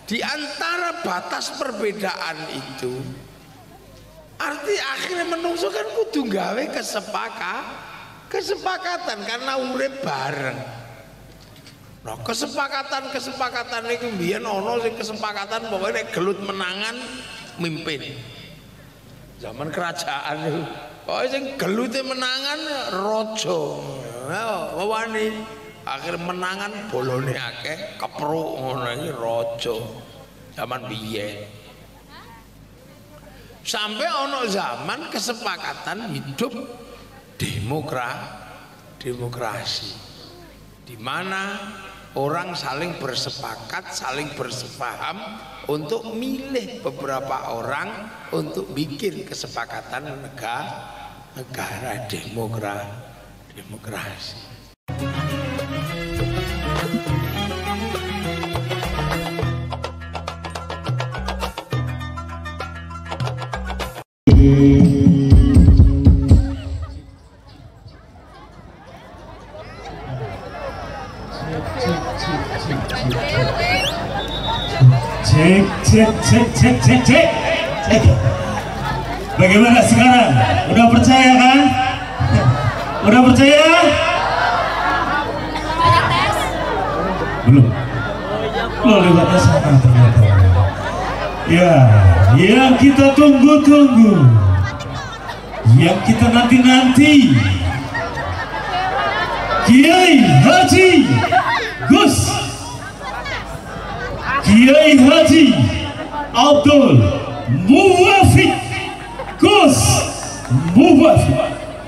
Di antara batas perbedaan itu, arti akhirnya menungso kan kudu gawe kesepakatan karena urip bareng. Nah, kesepakatan itu mbiyen ana sing kesepakatan pokoknya gelut menangan mimpin. Zaman kerajaan itu, pokoknya sing gelute menangan raja. Nah, wani akhir menangan bolone akeh kepruk ngono iki raja zaman biyen. Sampai ono zaman kesepakatan hidup demokrasi di mana orang saling bersepakat, saling bersepaham untuk milih beberapa orang untuk bikin kesepakatan negara demokrasi. Cek. Bagaimana sekarang? Udah percaya kan? Udah percaya? Belum. Lewat tes ternyata. Ya, yang kita tunggu-tunggu, yang kita nanti-nanti, Kiai Haji Abdul Muwaffiq Gus Muwaffiq.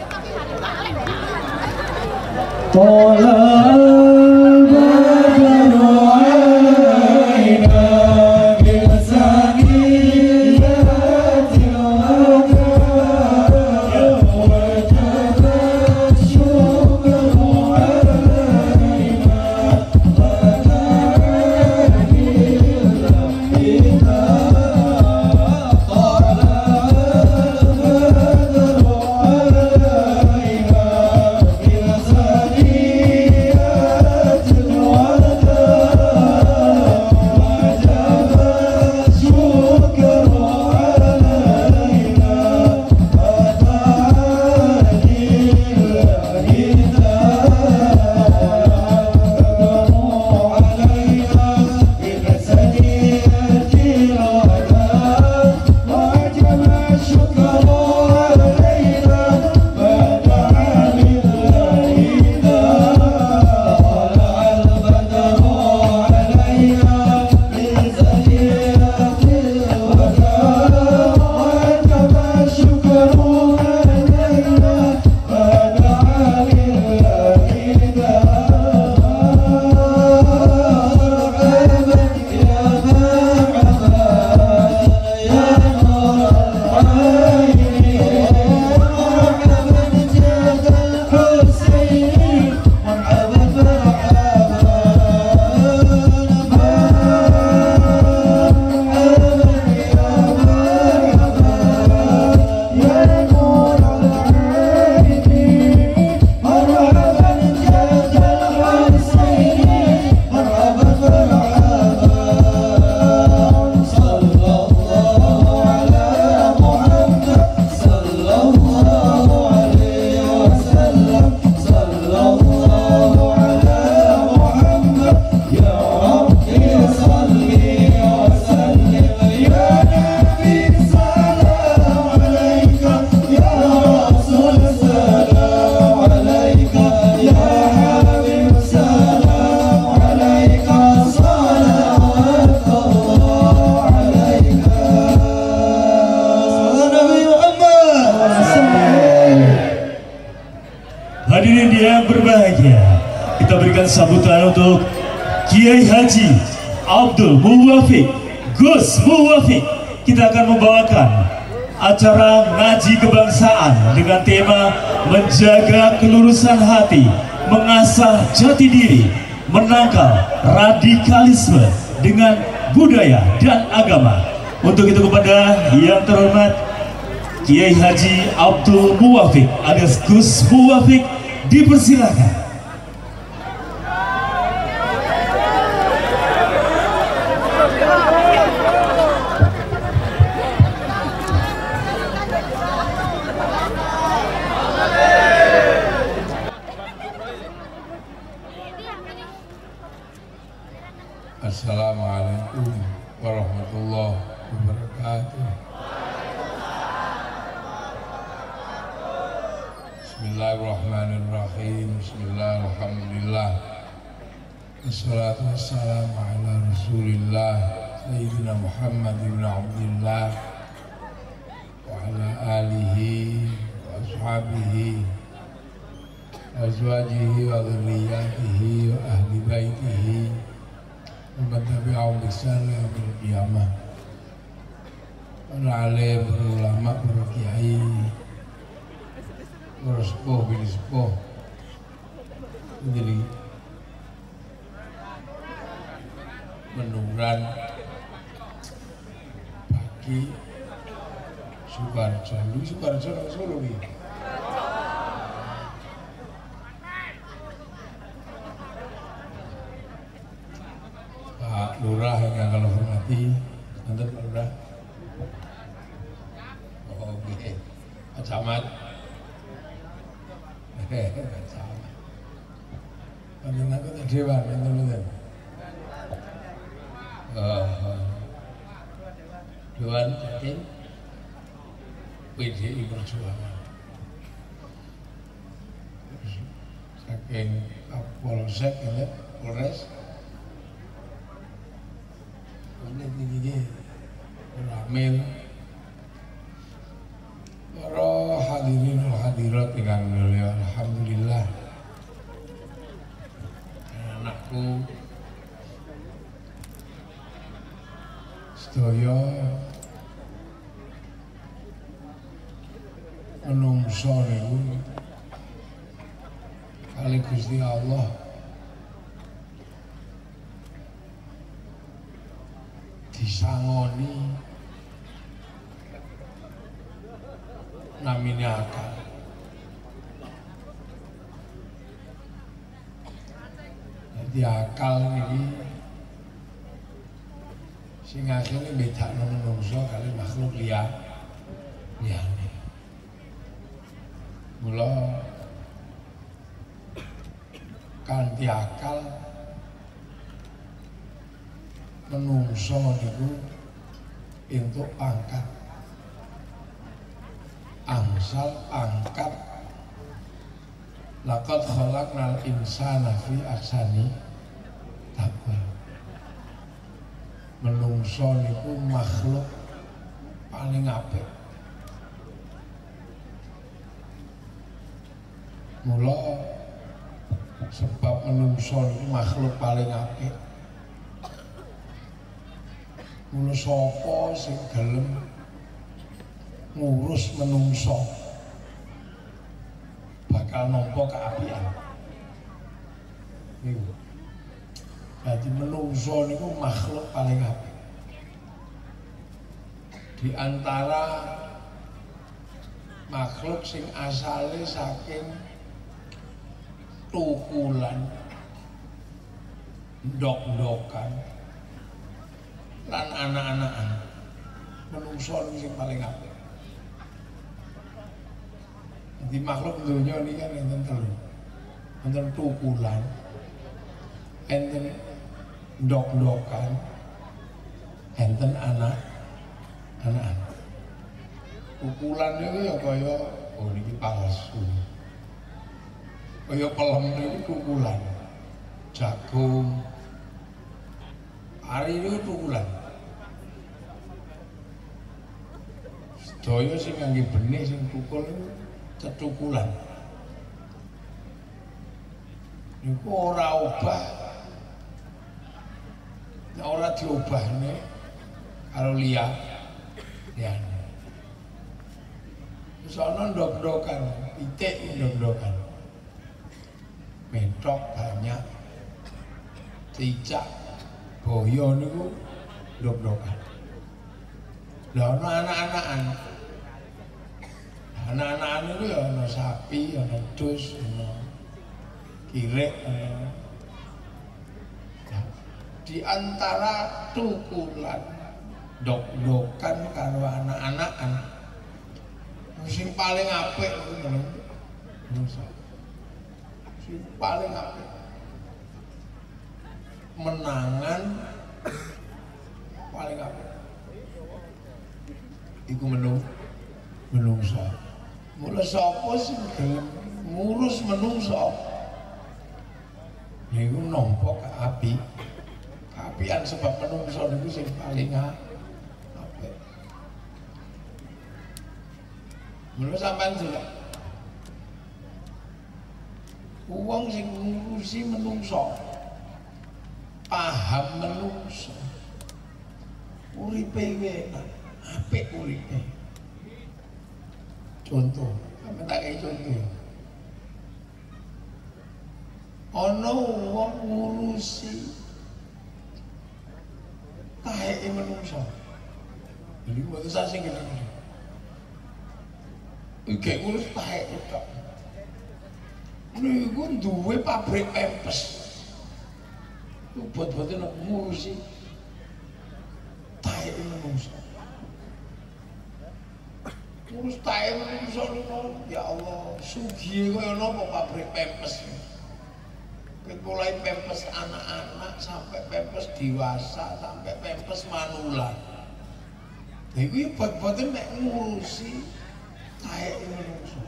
Hadirin yang berbahagia, kita berikan sambutan untuk Kiai Haji Abdul Muwaffiq Gus Muwaffiq. Kita akan membawakan acara ngaji kebangsaan dengan tema menjaga kelurusan hati, mengasah jati diri, menangkal radikalisme dengan budaya dan agama. Untuk itu kepada yang terhormat Kiai Haji Abdul Muwaffiq alias Gus Muwaffiq dipersilakan. Assalamualaikum warahmatullahi wabarakatuh. Bismillahirrahmanirrahim. Bismillahirrahmanirrahim. Wassalatu wassalamu ala Rasulillah Sayyidina Muhammad ibn Abdillah wa ala alihi wa ashabihi wa azwajihi wa dhurriyyatihi wa ahli baitihi wa man tabi'ahum bi ihsan ila yaumil qiyamah. Para alim, para ulama, para kiai, para sepuh, bini sepuh, jadi Menungran pagi Sukarjo, lu Sukarjo nang Solo nih. Pak Lurah yang kalau hormati, nanti Pak Lurah. Oh, oke, Pak Camat. Pak Camat. Panjenengan kota Dewan, enten-enten. Dewan Jatim PDI Perjuangan saking Kapolsek ya, Polres ini tinggi ramil para hadirin wal hadirat ingkang mulya, alhamdulillah anakku sedaya menungso niku kali Gusti Allah disangoni namine akal. Jadi akal ini sing asline bedakno menungso kali makhluk liyane. Mula kanthi akal menungso niku entuk pangkat angsal pangkat laqad khalaqnal insana fi ahsani taqwim. Menungso niku makhluk paling apik. Mula sebab menungso niku makhluk paling apik. Mula sapa sing gelem ngurus menungso bakal nampa keapian. Niku. Jadi menungso niku makhluk paling apik. Di antara makhluk sing asale saking tukulan, ndok-ndokan, lan anak-anakan, menungso niku sing paling apik. Jadi makhluk dunya ini kan enten telu, enten tukulan, enten ndok-ndokan, enten anak-anak. Tukulan itu ya kaya oh niki palsu. Kaya pelem niku tukulan. Jagung. Ari niku tukulan. Sedaya sing ngangge benih sing tukul niku cetukulan. Niku ora obah. Nek ora diobahne karo liyane. Sono ndok-ndokan, pitik ndok-ndokan. Mentok banyak, cicak, boyo niku ndok-ndokan. Lah ana anak-anakan. Anak-anakan niku ya ana sapi, ana dus, ana kirek, ana. Di antara tukulan ndok-ndokan karo anak-anakan sing paling apik menungso. Sing paling apik menangan paling apik. Iku menungso. Mula sapa sing gelem ngurus menungso? Niku nampa keapian sebab menungso niku sing paling apik. Mula sampean delok wong sing ngurusi menungso, paham menungso, uripe enak, apik uripe. Contoh, sampe tak kei contoh. Ana wong ngurusi taheke menungso. Jadi mboten sing kena. Iki ngurus taheke tok. Niku duwe pabrik pempes. Buat-buatin ngurusi taheke menungso. Ngurus taheke menungso niku ya Allah, sugihe kaya napa pabrik pempes. Mulai pempes anak-anak sampai pempes dewasa sampai pempes manulan. Iku ya buat-buatin nek ngurusi taheke menungso.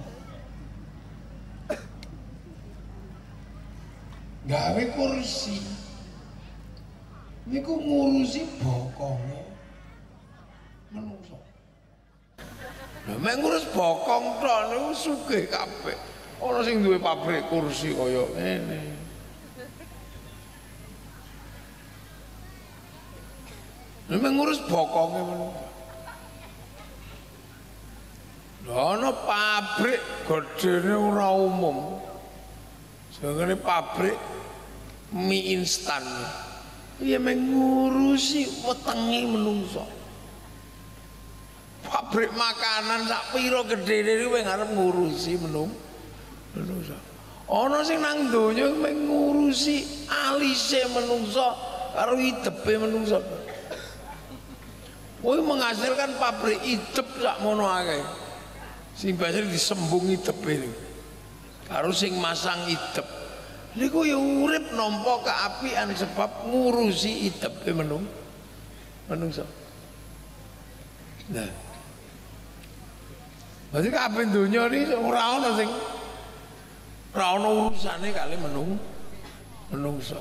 Gawe kursi niku ngurusi bokonge menungso. Lha mek ngurus bokong tok niku sugih kabeh. Ana sing duwe pabrik kursi kaya ngene. Lha mek ngurus bokonge menungso. Lha ana pabrik gedene ora umum. Sengene pabrik mie instan. Iya mengurusi wetenge menungso. Pabrik makanan sak pira gedene iki ngarep ngurusi menungso. Ana sing nang donya mengurusi alise menungso karo idepe menungso. Kuwi menghasilkan pabrik idep sakmono akeh. Sing biasa disembung idepe niku. Karo sing masang idep. Niku ya urip nampa keapian sebab ngurusi idepe menungso. Nah. Berarti kabeh donya iki ora ana sing ora ana urusane kali menungso.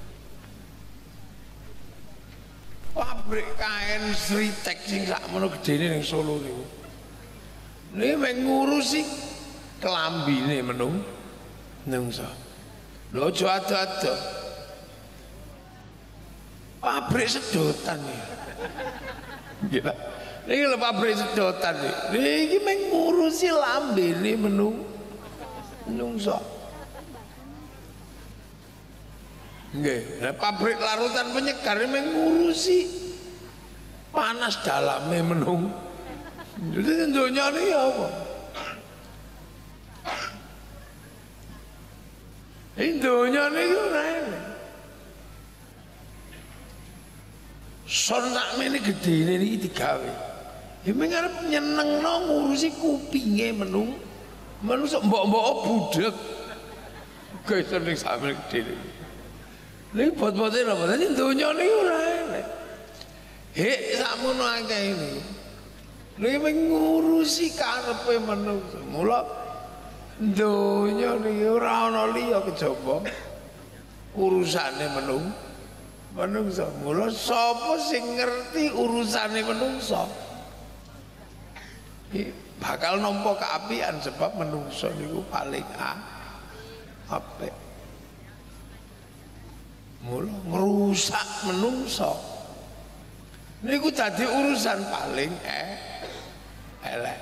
Pabrik kain Sritek sing sakmono gedene ning Solo niku. Niki ngurusi kelambine menungso. Lho aja ado-ado. Pabrik sedotan iki. Niki lho pabrik sedotan iki. Niki ngurusi lambene menungso. Nggih, nah pabrik larutan penyegar ngurusi panas dalame menungso. Jadi donya ini apa? Ini donya ini ora enak. Son sakmene gedene iki digawe. Ya mengarep nyenengno ngurusi kupinge menungso mbok-mbok budhek. Guys ning sakmene gedene. Lha bot-bote lho, dadi donya ini ora enak. Hek sakmono akeh ini. Lha ngurusi karepe menungso. Mula donya niki ora ana liya kejaba urusane menungso. Mula sapa sing ngerti urusane menungso bakal nampa keapian sebab menungso niku paling apik. Mula ngrusak menungso niku dadi urusan paling elek.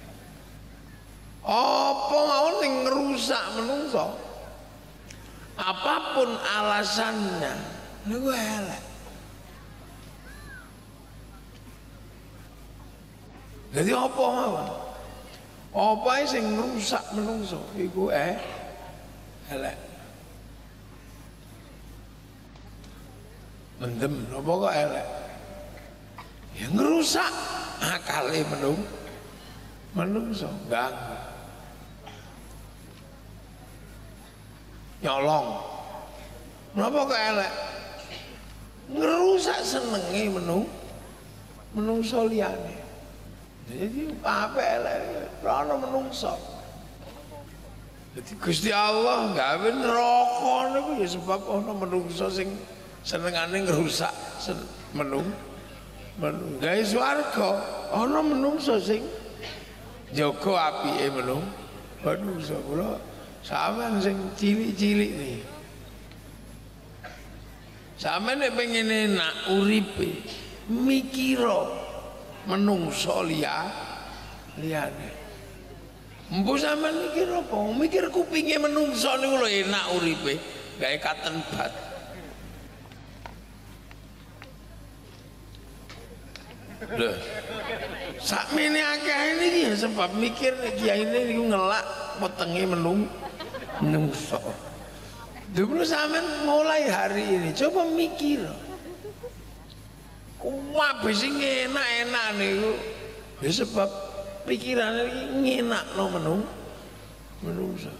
Apa mau ning ngrusak menungso? Apapun alasannya, niku elek. Jadi apa mawon? Apa sing ngrusak menungso iku elek. Mendem apa kok elek? Ya ngrusak akale menungso, ganggu. Nyolong. Napa kok elek? Ngerusak senenge menungso liyane. Jadi apa elek ana menungso. Jadi Gusti Allah gawe neraka niku ya sebab ana menungso sing senengane ngrusak gawe swarga ana menungso sing jaga apike menungso. Kula sampean sing cilik-cilik nih. Sampeyan nek pengen enak uripe mikira menungso liyane. Empu sampean mikir apa? Mikir kupinge menungso niku lho enak uripe, gawe katen bat. Lho. Sakmene akeh niki ya sebab mikir kiyaine niku ngelak wetenge menungso. Dulu sampean mulai hari ini coba mikir. Kuwabe sing enak-enak niku ya sebab pikirane iki ngenakno menungso.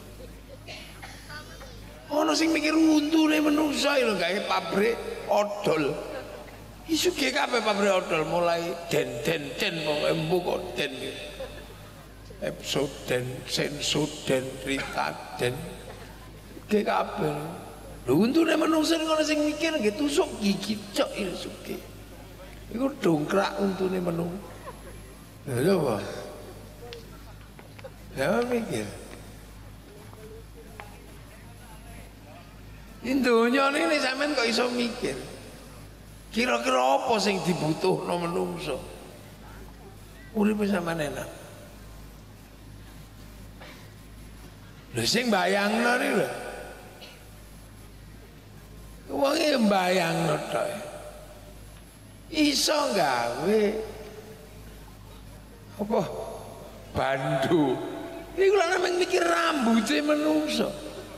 Ono sing mikir untune menungso lho gawe pabrik odol. Isuke kabeh pabrik odol mulai den pokoke empuk kok den. Epsoden, Sensoden, Ritaden. Ge kabeh. Lho untune menungso ngono sing mikir nggih tusuk gigi cok isuke. Iku dongkrak untune menungso. Lha apa? Ya mikir. Indonya ini sampean kok iso mikir. Kira-kira apa sing dibutuhno menungso? Uripe sampean enak. Lha sing bayangno niku lho. Wonge mbayangno tok. Iso gawe apa? Bandu. Niku lha nang mikir rambuté menungso.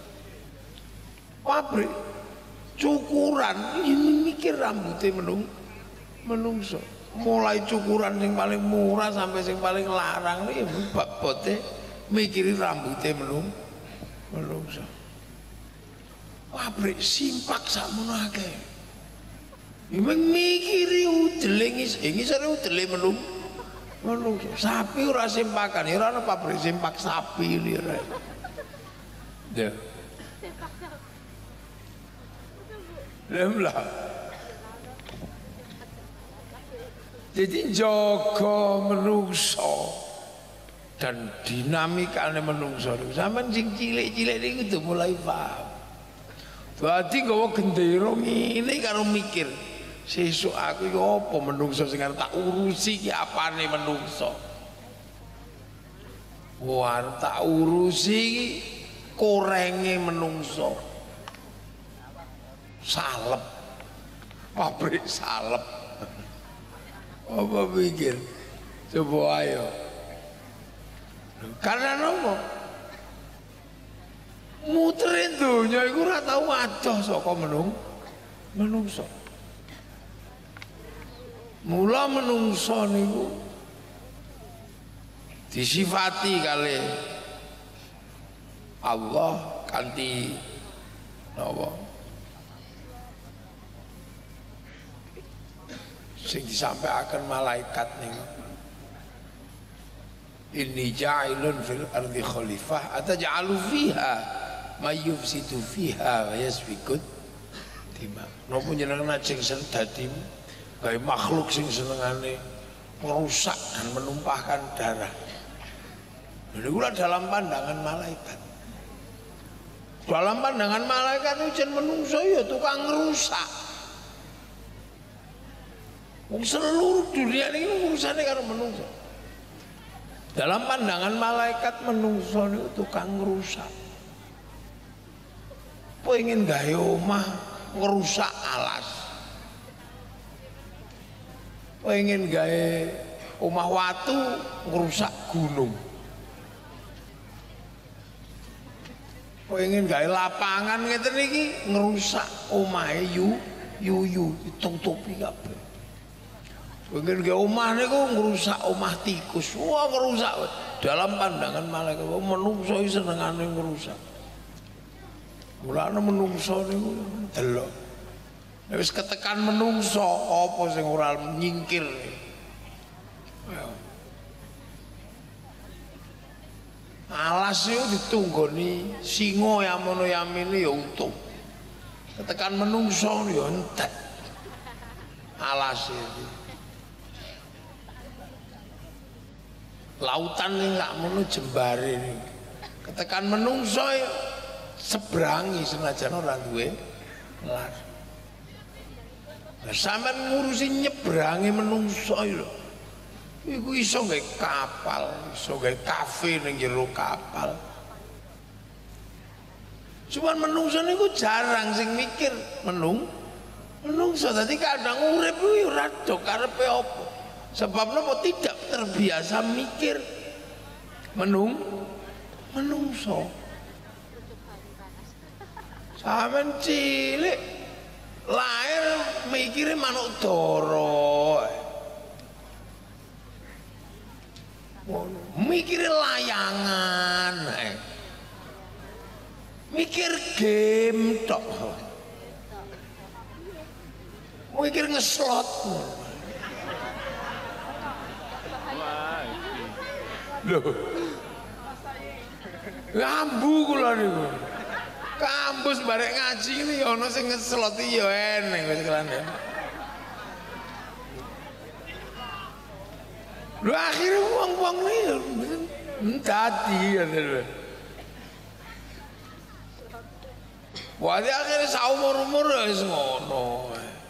Pabrik cukuran ini mikir rambutnya menungso. Mulai cukuran yang paling murah sampai yang paling larang nih bote mikirin rambutnya menungso. Pabrik simpak sakmono akeh. Memang mikiri udele ngisore udele menungso. Sapi ora simpakan, ya ora ana pabrik simpak sapi ini ora. Ya. Lemlah. Jadi jaga menungso dan dinamikane menungso niku sampean sing cilik-cilik niku kudu mulai paham. Dadi nggawa gendera ngene karo mikir, sesuk aku iki apa menungso sing arep tak urusi iki apane menungso. Wah, tak urusi iki korenge menungso. Salep, pabrik salep. Apa pikir? Coba ayo. Karena nopo? Muterin dunya iku ora tau adoh saka menungso. Mula menungso niku disifati kali Allah kanthi napa? Sing disampaikan malaikat niku. Inni ja'ilun fil ardi khalifah ataj'alu fiha may yufsidu fiha wa yasfikut dima. Napa jenengan sing dadi gawe makhluk sing senengane merusak dan menumpahkan darah. Niku dalam pandangan malaikat. Dalam pandangan malaikat itu jen menungso ya tukang rusak. Seluruh dunia ini urusannya karo menungso. Dalam pandangan malaikat menungso itu tukang rusak. Pengen gawe omah ngerusak alas. Pengen gawe omah watu ngerusak gunung. Pengen gawe lapangan ngeten iki ngerusak omahe yuyu ditutupi kabeh. Pengen gawe omah niku ngrusak omah tikus. Wah, ngerusak. Dalam pandangan malaikat menungso senengane ngrusak. Mulane menungso niku delok. Nek wis ketekan menungso apa sing ora nyingkir. Alas itu ditunggoni singo yamono yamini ya utuh. Ketekan menungso ya entek. Alas itu. Lautan ini nggak mono jembare ini. Ketekan menungso ya seberangi senajan ora duwe lar. Lah sampean ngurusi nyebrangi menungso lho. Iku iso gawe kapal, iso gawe kafe ning jero kapal. Cuman menungso niku jarang sing mikir menungso dadi kadang urip kuwi ora do karepe apa. Sebab napa tidak terbiasa mikir menungso. Sampeyan cilik lahir mikire manuk dara. Mikir layangan, mikir game tok, mikir ngeslot. Loh, ngambu kula niku. Kampus barek ngaji ini ono sing ngeslot ya eneng wis kelane. Lho akhirnya uang-uang ini tadi ya. Wah akhirnya saumur-umur wis ngono.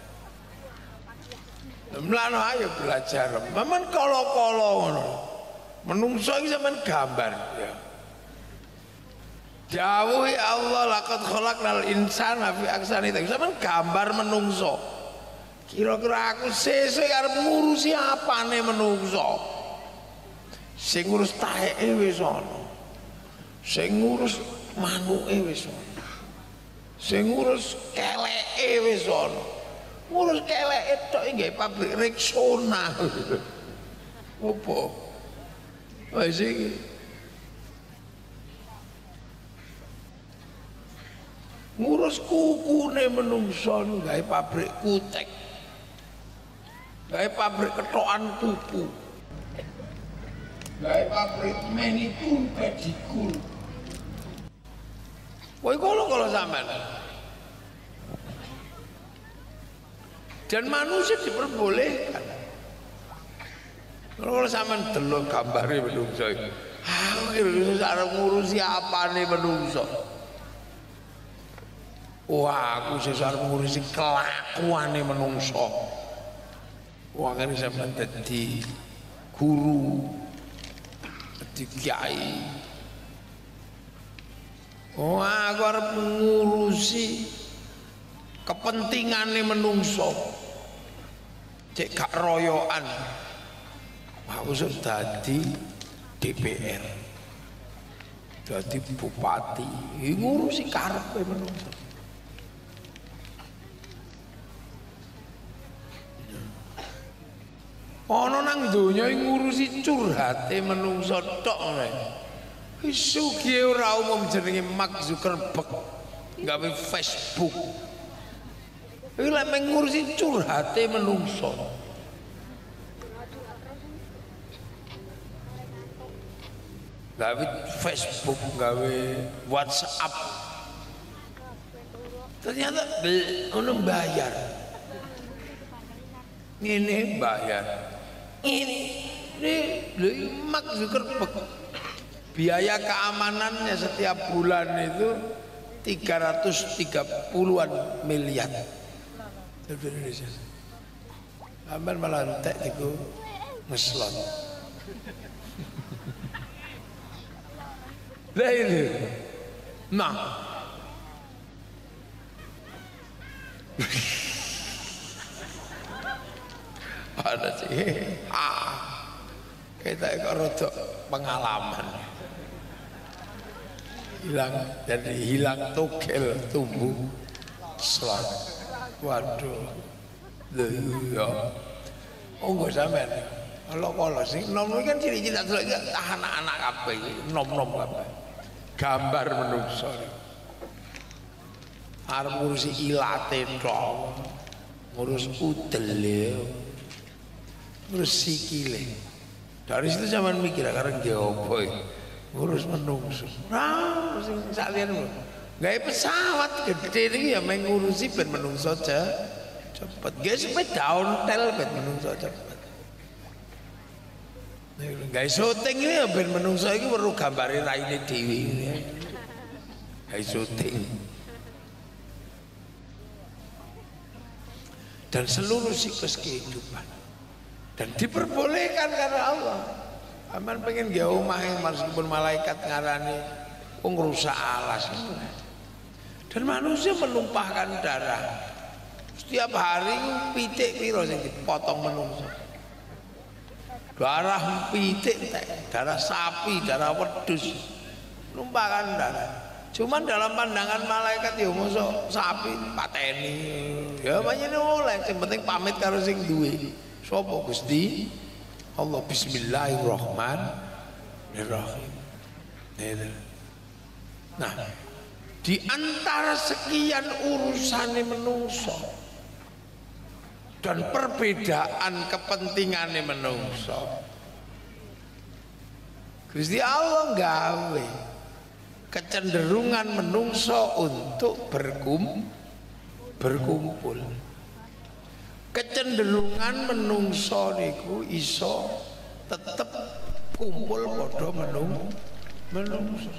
Mlano ayo belajar. Memang kala-kala ngono. Menungso iki sampean gambar ya. Dawuh Allah laqad khalaqnal insana fi ahsani taqwim. Sampean gambar menungso. Kira-kira aku sesuk arep ngurusi apane menungso. Sing ngurus taeke wis ana. Sing ngurus manuke wis ana. Sing ngurus keleke wis ana. Ngurus keleke tok nggih pabrik Rexona. Opo? Wis iki. Ngurus kukune menungso gawe pabrik kutek. Gawe pabrik ketokan pupu, gawe pabrik manicure pedicure. Woi kalau sampean. Dan manusia diperbolehkan. Kalau sampean delok gambare menungso iki. Aku arep ngurusi apane menungso. Wah, aku sesuk arep ngurusi kelakuane menungso. Wah kan sampean dadi guru, dadi kiai. Oh aku arep ngurusi kepentingane menungso. Cek gak royokan. Aku sudah dadi DPR. Dadi bupati, ngurusi karepe menungso. Ana nang donya ngurusi curhate menungso tok ngene. Wis sugih ora umum jenenge Mark Zuckerberg gawe Facebook. Iki lek ngurusi curhate menungso. Gawe Facebook, gawe WhatsApp. Ternyata ono bayar. Ini bayar. Ini Mark Zuckerberg biaya keamanannya setiap bulan itu 330-an miliar dari Indonesia. Sampai malah entek itu ngeslot. Lah ini, nah, ada sih, kita rada pengalaman, hilang togel tumbuh slot. Waduh, ya, oh nggak sampean. Kalau sih, nom kan ciri-ciri anak-anak apa ini, nom apa, gambar menungso. Arep ngurusi ilate tok, ngurus udele, ngurus sikile. Dari situ zaman mikir karena dia opo ngurus menungso. Nah, sing saklian gawe pesawat gede iki ya mengurusi ben menungso cepet. Gawe sepeda ontel ben menungso cepet. Gawe syuting ini ya ben menungso iki weruh gambare raine dhewe. Gawe syuting. Dan seluruh siklus kehidupan. Dan diperbolehkan karena Allah. Aman pengen gawe omah meskipun malaikat ngarani ngrusak alas. Dan manusia menumpahkan darah. Setiap hari pitik piro sing dipotong menungso. Darah pitik, darah sapi, darah wedhus. Numpahkan darah. Cuman dalam pandangan malaikat ya mosok sapi pateni. Ya pancene oleh, sing penting pamit karo sing duwe. Sapa Gusti? Allah bismillahirrahmanirrahim. Nah, di antara sekian urusan menungso dan perbedaan kepentingan menungso, Gusti Allah gawe kecenderungan menungso untuk berkumpul. Kecenderungan menungso niku iso tetep kumpul padha menungso.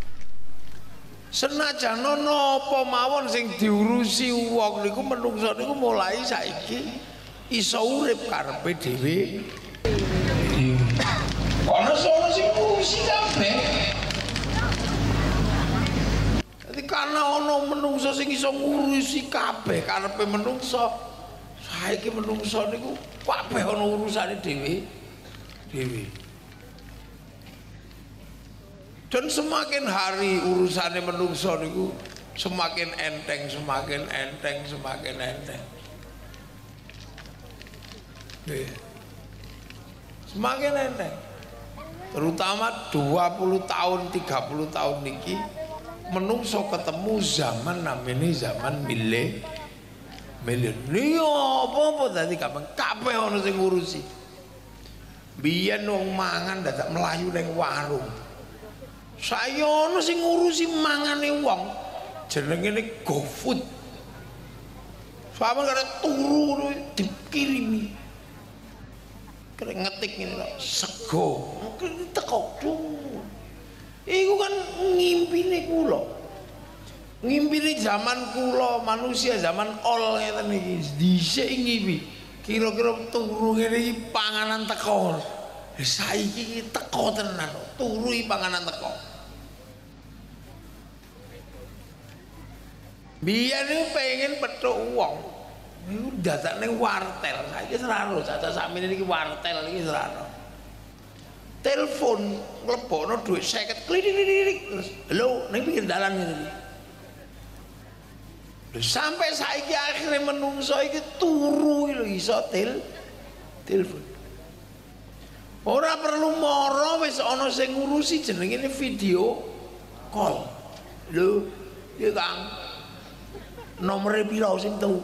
Senajan napa mawon sing diurusi wong niku menungso niku mulai saiki iso urip karepe dhewe. Ana sing ngurusi kabeh. Dadi karena ana menungso sing iso ngurusi kabeh karepe menungso, saiki menungso niku kabeh ana urusane dhewe. Dan semakin hari urusannya menungso niku semakin enteng. Semakin enteng. Terutama 20 tahun, 30 tahun niki menungso ketemu zaman namanya zaman milenium. Apa tadi kabeh ana sing ngurusi. Biyen wong mangan dadak melayu ning warung. Saya ono sing ngurusi mangane wong jenenge GoFood. Sampe karep turu dikirimi. Karep ngetik ngene lho, sego. Teko dulu. Iku kan ngimpine kula. Ngimpine zaman kula manusia zaman ol ngeten iki. Dhisik ngimpi. Kira-kira turu ngene iki panganan teko. Saiki teko tenan, turu panganan teko. Biyen niku pengen pethuk wong. Niku dadak ning wartel. Saiki ora ro, caca sakmene iki wartel iki ora ro. Telepon mlebokno dhuwit 50 klidik terus halo ning pinggir dalan ngene. Lho sampai saiki akhire menungso iki turu lho iso telepon. Ora perlu moro wis ana sing ngurusi jenenge video call. Lho, ya Kang. Nomere pira sing tuh?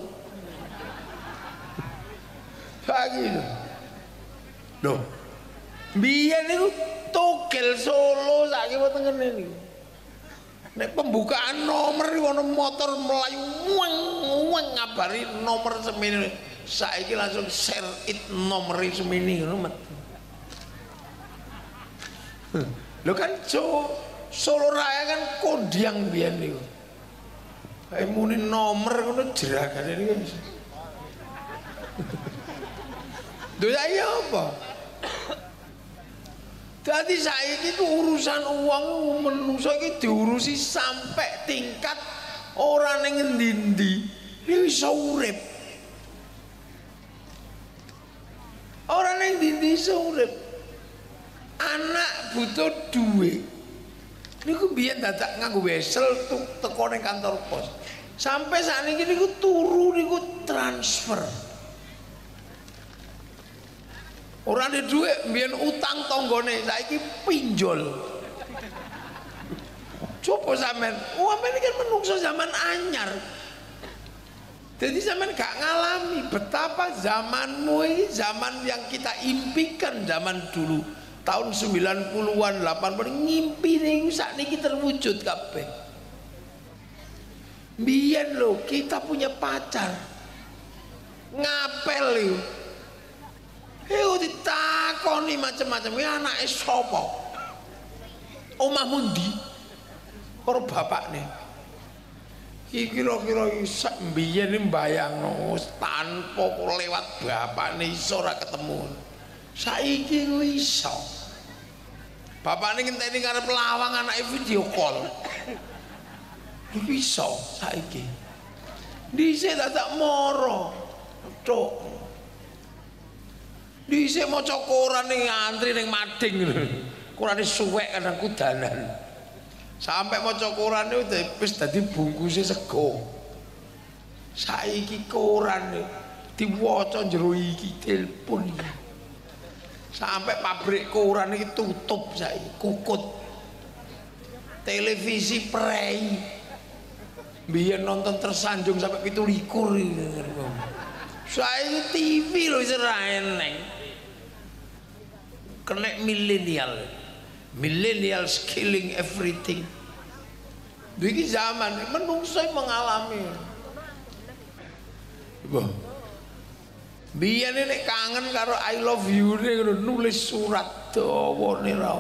Pagi lho. Lho. Biyen niku togel Solo saiki wonten ngene niku. Nek pembukaan nomor ana motor melayu weng ngabari nomor semene. Saiki langsung share it nomere semene ngono met. Lho kan Solo Raya kan kondiang biyen niku. Kae muni nomor ngono jeragane niku. Lho ya apa? Dadi saiki ku urusan uang menungso iki diurusi sampai tingkat ora ning endi-endi iso urip. Ora ning endi-endi iso urip. Anak butuh duit niku biyen dadak nganggo wesel teko ning kantor pos sampai saat ini niku turu niku transfer ora ada duit biyen utang tanggane saiki pinjol. Coba sampean, sampean kan menungso zaman anyar Jadi sampean gak ngalami betapa zamanmu ini zaman yang kita impikan zaman dulu tahun 90-an 80-an ngimpi ning sakniki terwujud kabeh. Biyen lho kita punya pacar ngapel lho. Ditakoni macam-macam iki anake sapa? Omahmu ndi? Karo bapakne. Iki kira-kira sak mbiyen mbayangno tanpa lewat bapakne iso ora ketemu. Saiki ku iso. Bapakne ngenteni karep lawang anake video call. Iki iso saiki. Dhisik tak moro. Tok. Dhisik maca koran ning antri ning mading lho. Korane suwek kadang kudanan. Sampai maca koran wis dadi bungkuse sego. Saiki koran diwaca jero iki telepon. Sampai pabrik koran iki tutup saiki, kukut. Televisi prei. Biyen nonton tersanjung sampai 17 iki. Saiki TV lho wis ora eneng. Kena millennials killing everything. Iki zaman menungso mengalami. Biyen nek kangen karo I love you nulis surat dawane ra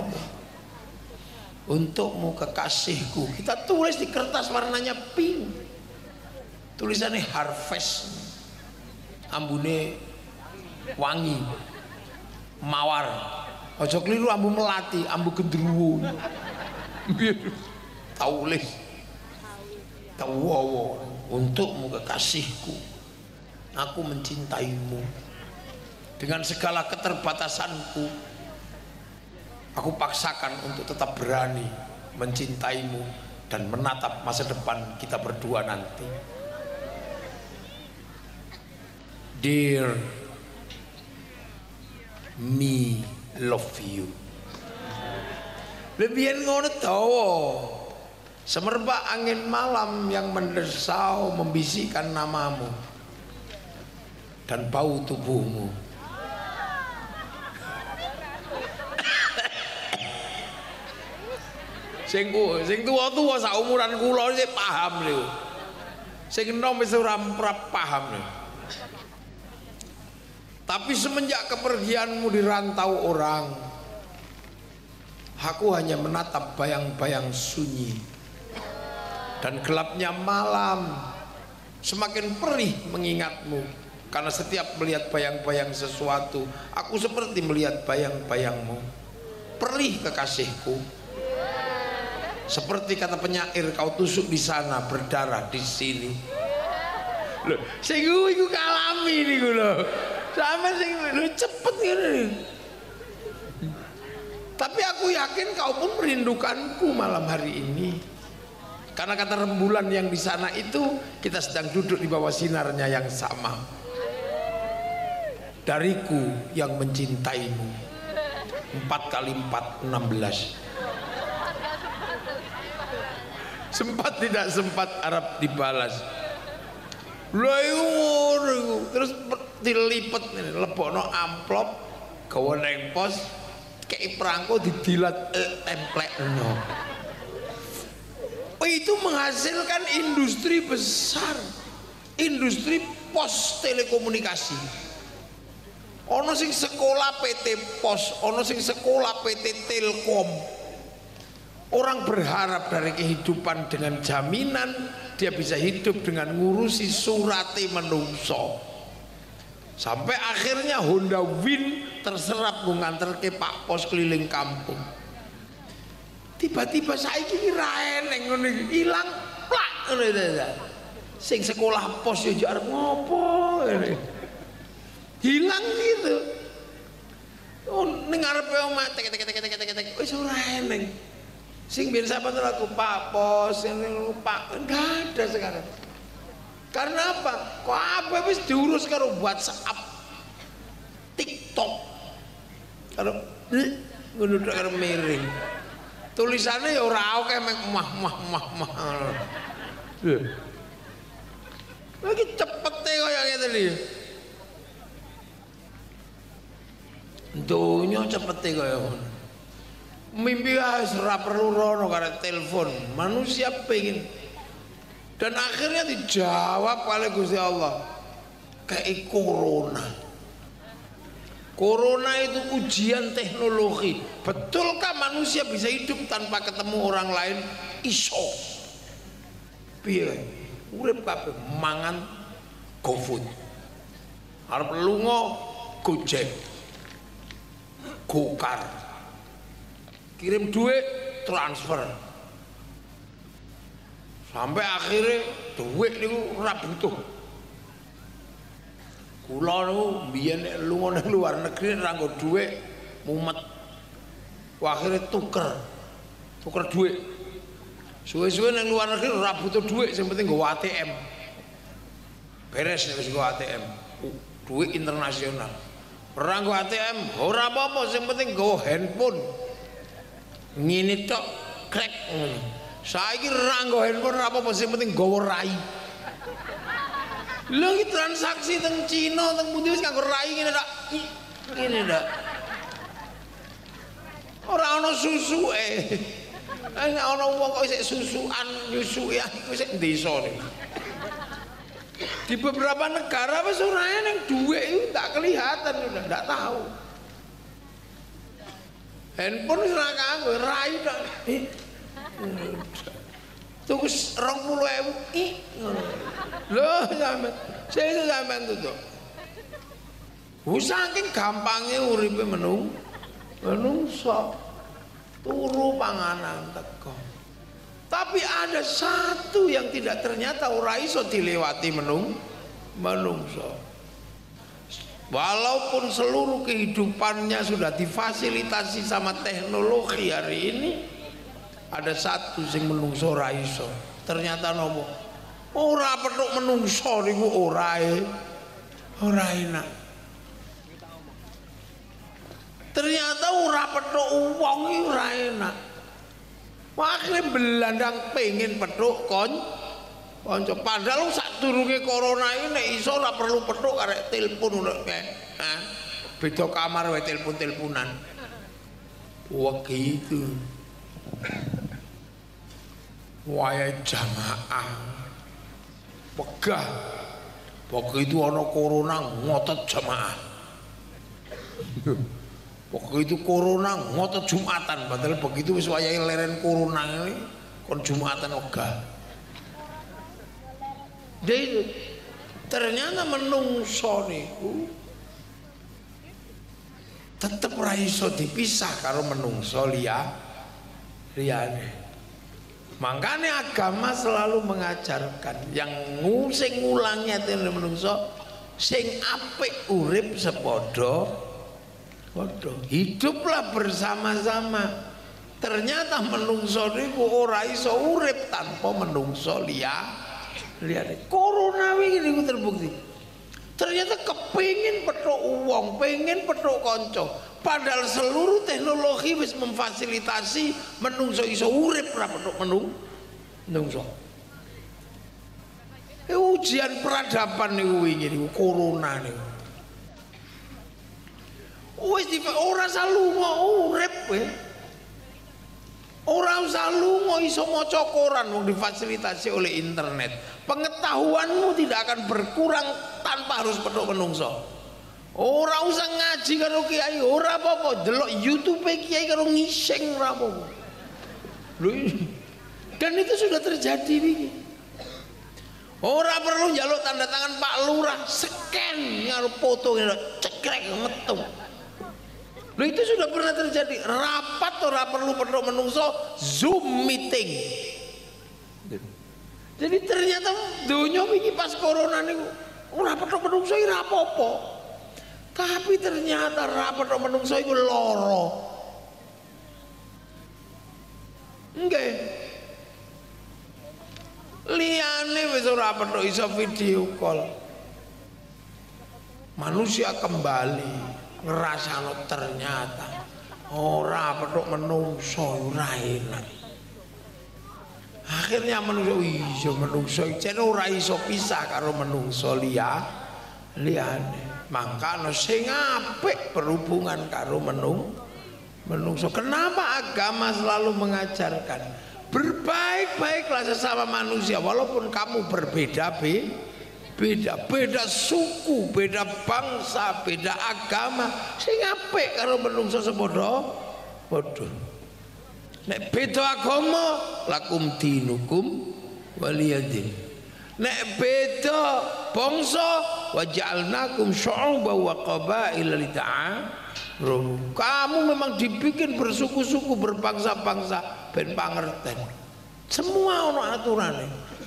untukmu kekasihku. Kita tulis di kertas warnanya pink. Tulisannya harvest. Ambune wangi. Mawar. Aja kliru ambu melati, ambu gendruwo. Tulis. Tawowo untukmu kekasihku. Aku mencintaimu. Dengan segala keterbatasanku, aku paksakan untuk tetap berani mencintaimu dan menatap masa depan kita berdua nanti. Dear me, love you. Lebihan ngono dawa. Semerbak angin malam yang mendesau membisikkan namamu dan bau tubuhmu. Sing tuwa-tuwa sak umuran kula sing paham lho. Sing enom wis ora paham lho. Tapi semenjak kepergianmu di rantau orang, aku hanya menatap bayang-bayang sunyi dan gelapnya malam semakin perih mengingatmu. Karena setiap melihat bayang-bayang sesuatu, aku seperti melihat bayang-bayangmu. Perih kekasihku. Seperti kata penyair, kau tusuk di sana, berdarah di sini. Loh, sing iku kalami niku lho. Sampe sing lho cepet ngene. Tapi aku yakin kau pun merindukanku malam hari ini. Karena kata rembulan yang di sana itu, kita sedang duduk di bawah sinarnya yang sama. Dariku yang mencintaimu. 4 kali 4 16. Sempat tidak sempat Arab dibalas. Lha iku terus dilipet lebokno amplop gawe nang pos kei perangko didilat templekno. Itu menghasilkan industri besar, industri pos telekomunikasi. Ono sing sekolah PT Pos, ono sing sekolah PT Telkom. Orang berharap dari kehidupan dengan jaminan dia bisa hidup dengan ngurusi surati menungso. Sampai akhirnya Honda Win terserap nganterke Pak Pos keliling kampung. Tiba-tiba saiki ra eneng ngono iki ilang plak ngono iki. Sing sekolah pos yo arep ngopo ngene. Hilang gitu. Oh ning ngarepe omah tek wis ora eneng. Sing biasa apa tuh aku Pak Pos ini Pak enggak ada sekarang. Karena apa? Kok apa wis diurus karo WhatsApp, TikTok. Karo ngono karo miring. Tulisannya ya ora oke mek mah. Lagi cepete kaya ngeten iki. Donya cepete kaya ngono. Mimpi wis ora perlu rono karo telepon. Manusia pengen dan akhirnya dijawab oleh Gusti Allah. Kayak corona. Corona itu ujian teknologi. Betulkah manusia bisa hidup tanpa ketemu orang lain? Iso. Piye? Urip kabeh mangan GoFood. Arep lunga Gojek. Gokar. Kirim duit transfer. Sampai akhirnya duit niku ora butuh. Kula niku biyen nek lunga nang luar negeri ora nggo dhuwit mumet. Akhirnya tuker dhuwit. Suwe-suwe nang luar negeri ora butuh dhuwit, sing penting nggo ATM. Beres nek wis nggo ATM. Dhuwit internasional. Ora nggo ATM, ora apa-apa, sing penting nggo handphone. Ngene tok krek ngono. Saiki ora nggo handphone ora apa-apa, sing penting nggawa rai. Lho iki transaksi teng Cina, teng pundi wis nganggo rai ngene tok. Ngene tok. Ora ana susuke. Nek ana wong kok isih susukan, nyusuki iku isih desa niku. Di beberapa negara wis ora ning dhuwit itu tak kelihatan udah enggak tahu. Handphone wis ora kanggo rai tok. Tuku 20.000 ih ngono. Lho sampean, saya sampean tutuk. Saking gampange uripe menungso. Turu panganan teko. Tapi ada satu yang tidak ternyata ora iso dilewati menungso. Walaupun seluruh kehidupannya sudah difasilitasi sama teknologi hari ini, ada satu sing menungso ora iso. Ternyata nopo? Ora petuk menungso niku ora enak. Ternyata ora petuk wong iki ora enak. Akhirnya belandang pengen petuk konco. Padahal sadurunge corona ini nek iso ora perlu petuk karek telepon ngono kae. Beda kamar wae telepon-teleponan. Begitu. Wayahe jamaah. Pegah. Begitu ana corona ngotot jamaah. Begitu corona ngotot Jumatan, padahal begitu wis wayahe leren corona ini kon Jumatan ogah. Jadi ternyata menungso niku tetep ra iso dipisah karo menungso liyane. Makanya agama selalu mengajarkan yang sing ngulangnya tene menungso sing apik urip sepadha. Hiduplah bersama-sama. Ternyata menungso niku ora iso urip tanpa menungso liyane. Corona wingi niku terbukti. Ternyata kepengin petuk wong, pengen petuk kanca. Padahal seluruh teknologi wis memfasilitasi menungso iso urip ora petuk menungso. Ujian peradaban niku wingi niku corona niku. Wis ora usah lunga urip kowe. Ora usah lunga iso maca koran wong difasilitasi oleh internet. Pengetahuanmu tidak akan berkurang tanpa harus petuk menungso. Ora usah ngaji karo kiai, ora apa-apa, delok YouTube kiai karo ngising ora apa-apa. Dan itu sudah terjadi iki. Ora perlu njaluk tanda tangan Pak Lurah, scan karo foto ngene cekrek metu. Loh itu sudah pernah terjadi. Rapat ora perlu petuk menungso, Zoom meeting. Jadi ternyata dunia ini pas corona niku ora petuk menungso ora apa-apa. Tapi ternyata ra petuk menungso iku lara. Nggih. Liyane wis ora petuk iso video call. Manusia kembali ngerasano ternyata ora petuk menungso ora enak. Akhirnya menungso jen ora iso pisah karo menungso liyane. Mangkane sing apik berhubungan karo menungso. Kenapa agama selalu mengajarkan berbaik-baiklah sesama manusia walaupun kamu berbeda beda suku, beda bangsa, beda agama, sing apik karo menungso sepodo padha. Nek beda agama lakum dinukum waliyadin. Nek beda bangsa waja'alnakum syu'uban wa qabaila lita'arafu. Kamu memang dibikin bersuku-suku, berbangsa-bangsa ben pangerten. Semua ono aturane.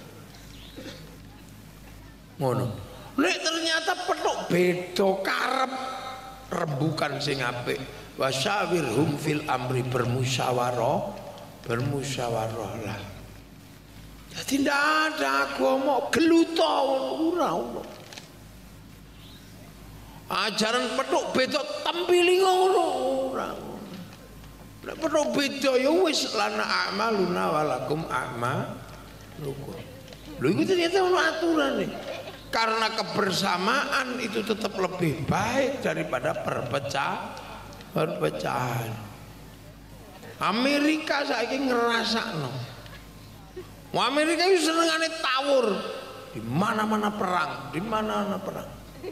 Ngono. Nek ternyata petuk beda karep rembukan sing apik. Wasyawirhum fil amri bermusyawarah lah. Jadi tidak ada agama geluto ora ono. Ajaran petuk beda tampili ngono ora. Nek petuk beda ya wis lana a'maluna walakum a'malukum. Lho iku ternyata ono aturane. Karena kebersamaan itu tetap lebih baik daripada perpecahan. Amerika saiki ngerasakno. Amerika itu senengane tawur. Di mana-mana perang, di mana-mana perang.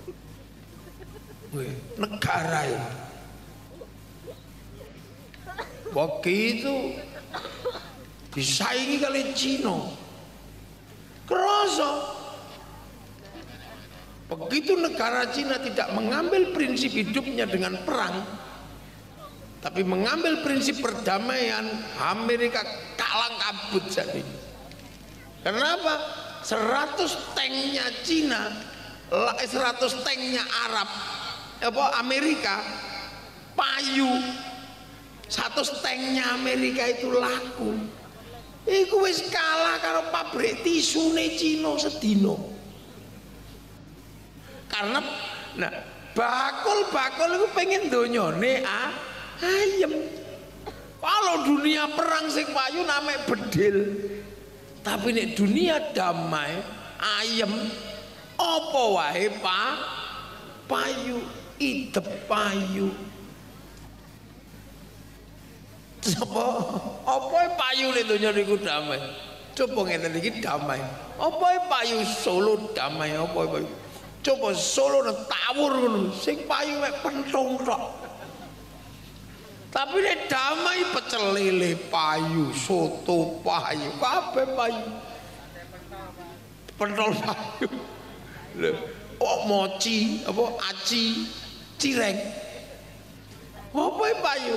Negara itu. Begitu disaingi kali Cina. Kerasa. Begitu negara Cina tidak mengambil prinsip hidupnya dengan perang, tapi mengambil prinsip perdamaian, Amerika kalang kabut saat ini. Kenapa? 100 tanknya Cina, 100 tanknya Arab, Amerika, payu. 100 tanknya Amerika itu laku. Iku wis kalah karo pabrik tisune Cina sedino. Karena bakul itu pengen donyone ayem. Kalau dunia perang sing payu namanya bedil. Tapi nek dunia damai ayem apa wae payu idep payu. Apa payu nek donya niku damai. Coba ngeten iki damai. Apa payu Solo damai apa payu? Coba Solo tawur ngono, sing payu mek pentung tok. Tapi nek damai pecel lele payu, soto payu, kabeh payu. Pentol payu. Lho, kok mochi, aci, cireng. Apa payu?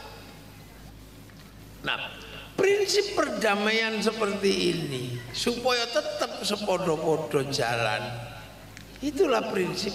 Nah, prinsip perdamaian seperti ini supaya tetap sepodo-podo jalan. Itulah prinsip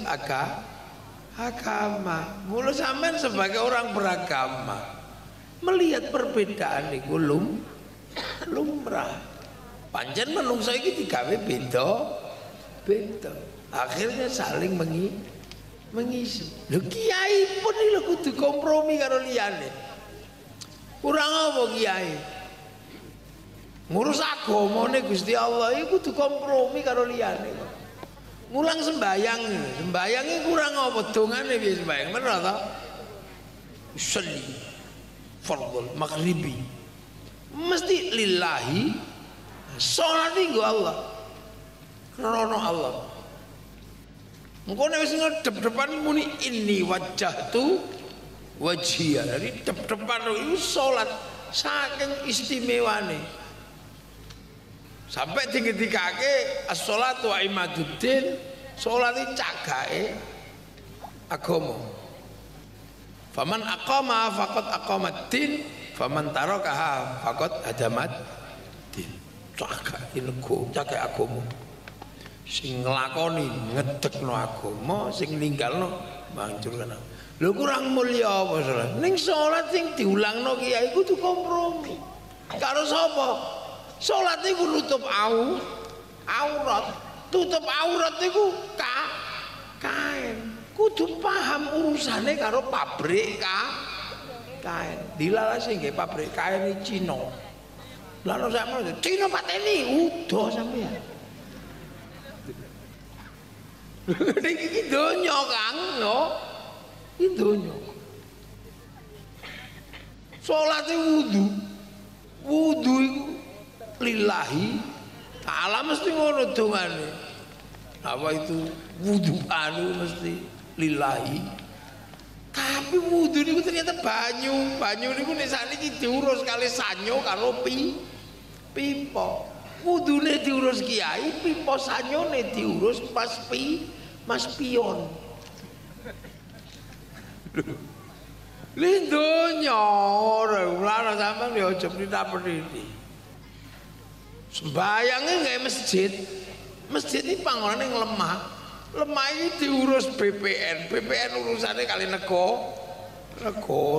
agama. Mula sampean sebagai orang beragama melihat perbedaan iku lumrah. Pancen menungso iki digawe beda. Akhirnya saling mengisi. Lho kiai pun iki kudu kompromi karo liyane. Kurang apa kiai? Ngurus agamane Gusti Allah iku kudu kompromi karo liyane. Ngulang sembayang ini kurang apa dongane piye sembayang bener ta? Sholli fardhu maghribi mesti lillahi, salat nggo Allah, krana Allah. Engko nek wis ngedep-depan muni inni wajjahtu wajhiya. Jadi dep-depan itu salat saking istimewane. Sampai tinggi-tinggi as-sholatu imaduddin, sholat itu cagake agama. Faman aqama faqad aqamaddin, faman tarakaha faqad hadamaddin. Cagake nego, cagake agama. Sing nglakoni ngedekno agama, sing ninggalno mangcurkan. Lho kurang mulya apa salat? Ning salat sing diulangno kiai kudu kompromi. Karo sapa? Salat iku nutup aurat. Tutup aurat iku kain. Kudu paham urusane karo pabrik kain. Dilalasi nggih pabrik kain iki Cina. Lah ono sakmono Cina pateni udah sampean. Iki donya Kang yo. Iki donya. Salate wudu. Wudu iku lillahi ta'ala mesti ngono dongane. Apa itu wudu anu mesti lillahi. Tapi wudu niku ternyata banyu. Banyu niku nek sakniki diurus kali sanyo karo pipa. Wudune diurus kiai, pipa sanyone diurus mas pion. Lindonya ora sampean yo aja prita-priti. Sembayangnya nggak masjid. Masjid ini panggonan yang lemah. Lemah ini diurus BPN. BPN urusannya kali negara.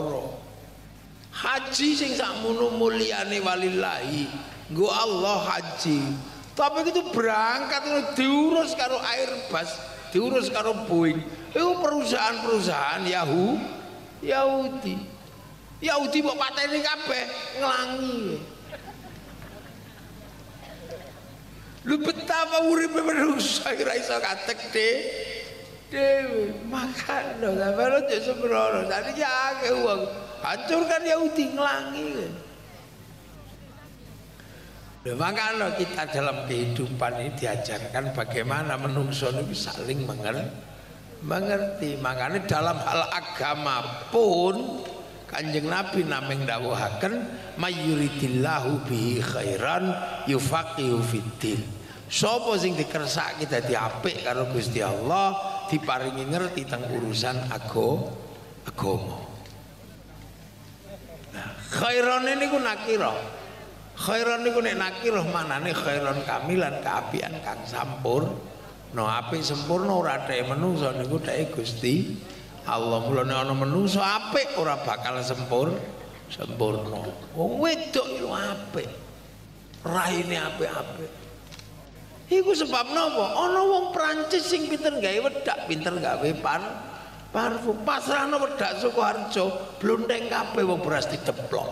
Haji sing sakmono mulyane walillahi. Nggo Allah haji. Tapi itu berangkat diurus karo Airbus, diurus karo Boeing. Itu perusahaan-perusahaan Yahudi. Yahudi mbok pateni kabeh nglangi. Lu betapa uripe manusa ora iso katek dhewe. Makan lho sampeyan aja sembrono. Saniki akeh wong hancurkan Yahudi nglangi. Lho makanya kita dalam kehidupan ini diajarkan bagaimana menungso itu saling mengerti. Makanya dalam hal agama pun Kanjeng Nabi nameng dawuhaken mayyuridillahu bihi khairan yufaqihu fiddin. Sapa sing dikersake dadi apik karo Gusti Allah diparingi ngerti teng urusan agama. Nah, khairan niku nakira. Khairan niku nek nakira manane khairan kamilan kaapian kang sampurna. No apik sempurna ora dhek menungso niku dhek Gusti Allah. Mulane ana menungso apik ora bakal sempurna. Wong wedok iku apik. Raine apik-apik. Iku sebab napa? Ana wong Prancis sing pinter gawe wedak, pinter gawe parfum. Pasrahno wedak Sukoharjo, bluntheng kabeh wong beras diteplok.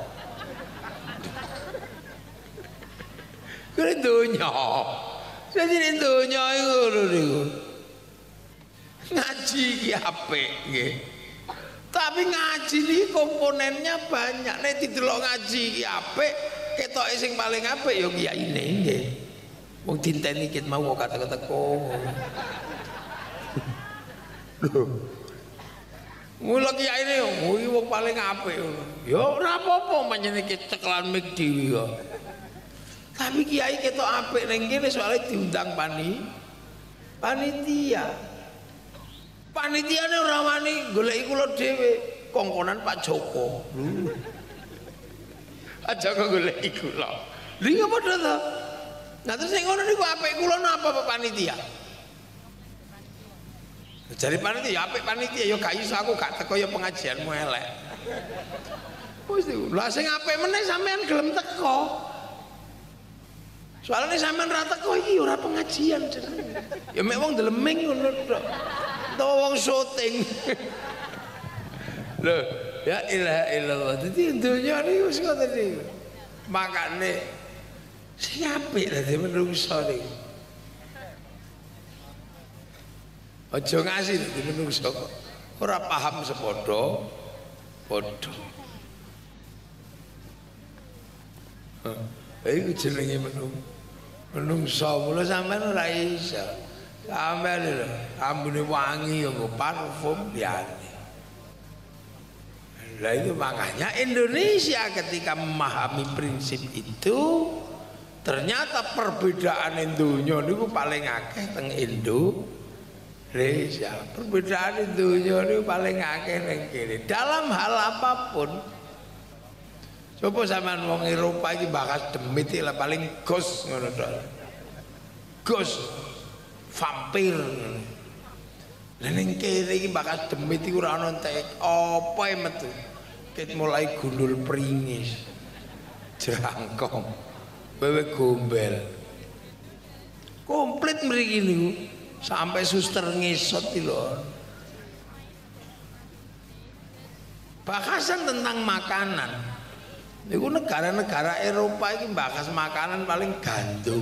Kuwi donya. Jadi donya iku lho niku. Ngaji iki apik nggih. Tapi ngaji iki komponennya banyak. Nek didelok ngaji iki apik, ketoke sing paling apik ya kiyaine nggih. Wong dinteni kit mau kok kata-kata kok. Lho. Mula kiyaine kuwi wong paling apik ngono. Ya ora apa-apa panjenengan iki ceklan mik dhewe kok. Tapi kiai ketok apik ning kene soalnya diundang panitia. Panitiane ora wani goleki kula dhewe, kongkonan Pak Joko. Aja kok goleki kula. Lha iya padha to. Nah terus sing ngono niku apik kula napa Pak panitia? Jare panitia apik panitia ya gak iso aku gak teko ya pengajianmu elek. Wis lha sing apik meneh sampean gelem teko. Soalnya sampean ra teko iki ora pengajian jenenge. Ya mek wong deleming ngono tok. Utawa wong syuting. Lho, ya ilaha illallah. Dadi dunya iki wis ngoten iki. Makane sing apik dadi menungso niku. Aja ngasih dadi menungso kok. Ora paham sepadha padha. Iku jenenge menungso. Mula sampean ora iso. Sampean lho, ambune wangi ya nggo parfum liyane. Lah itu makanya Indonesia ketika memahami prinsip itu ternyata perbedaan dunya niku paling akeh teng Indonesia. Perbedaan dunya niku paling akeh ning kene. Dalam hal apapun. Coba sampean wong Eropa iki bakas demit lah paling gos ngono to. Gos vampir. Lah ning kene iki bakas demit iku ora ono entek apa metu. Ket mulai gundul pringis. Jerangkong. Wewe gombel. Komplit mriki niku sampai suster ngesot iki lho. Bahasan tentang makanan. Niku negara-negara Eropa iki bakas makanan paling gandum.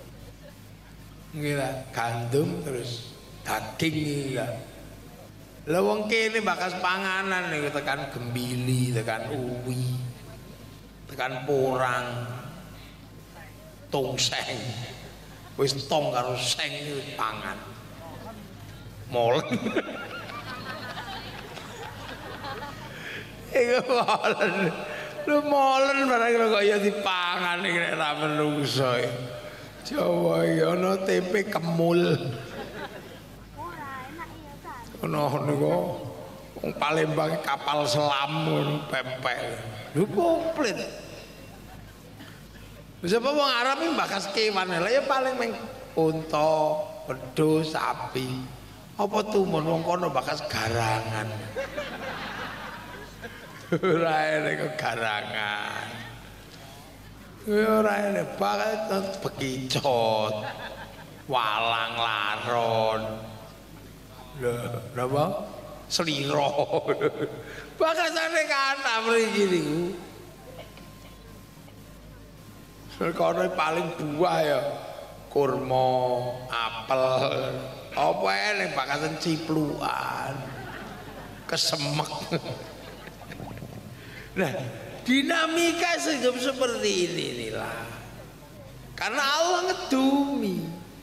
Nggih gandum terus daging iki ya. Lah wong kene bakas panganan niku tekan gembili, tekan uwi, tekan porang, tongseng. Wis tong karo seng iki pangan. Molen. Iku molen. Lu molen barang kok ya dipangan iki nek ra menungso. Jawa iki ana tempe kemul. Ono niku wong Palembang kapal selam ngono pempek. Lho komplit. Wis apa wong Arab iki bakas kewan lha ya paling meng unta, wedhus, sapi. Apa tumun wong kono bakas garangan. Ora enek garangan. Ora enek banget bekicot. Walang laron. Lho, napa? Sliro. Bakasane kathah mriki niku. Kono paling buah ya kurma, apel. Apa enek bakasan ciplukan. Kesemek. Nah, dinamika hidup seperti ini inilah. Karena Allah ngedumi,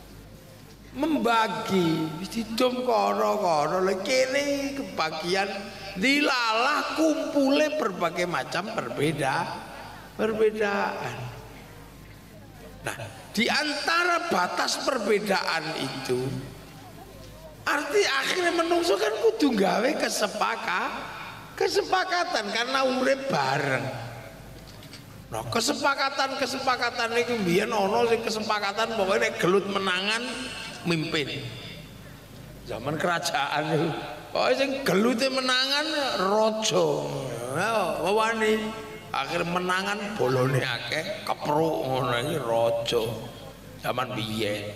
membagi, hidup kono-kono, kene kebagian dilalah kumpulnya berbagai macam perbedaan. Nah, di antara batas perbedaan itu, arti akhirnya menungso kan kudu gawe kesepakatan karena urip bareng. Nah, kesepakatan itu mbiyen ana sing kesepakatan pokoknya nek gelut menangan mimpin. Zaman kerajaan itu, pokoknya sing gelute menangan raja. Wawani akhir menangan bolone akeh kepruk ngono iki raja. Zaman biyen.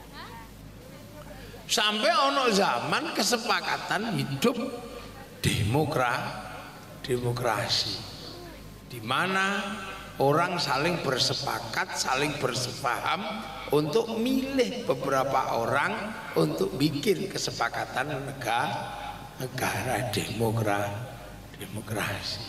Sampai ana zaman kesepakatan hidup demokrasi, di mana orang saling bersepakat, saling bersepaham untuk milih beberapa orang untuk bikin kesepakatan negara demokrasi.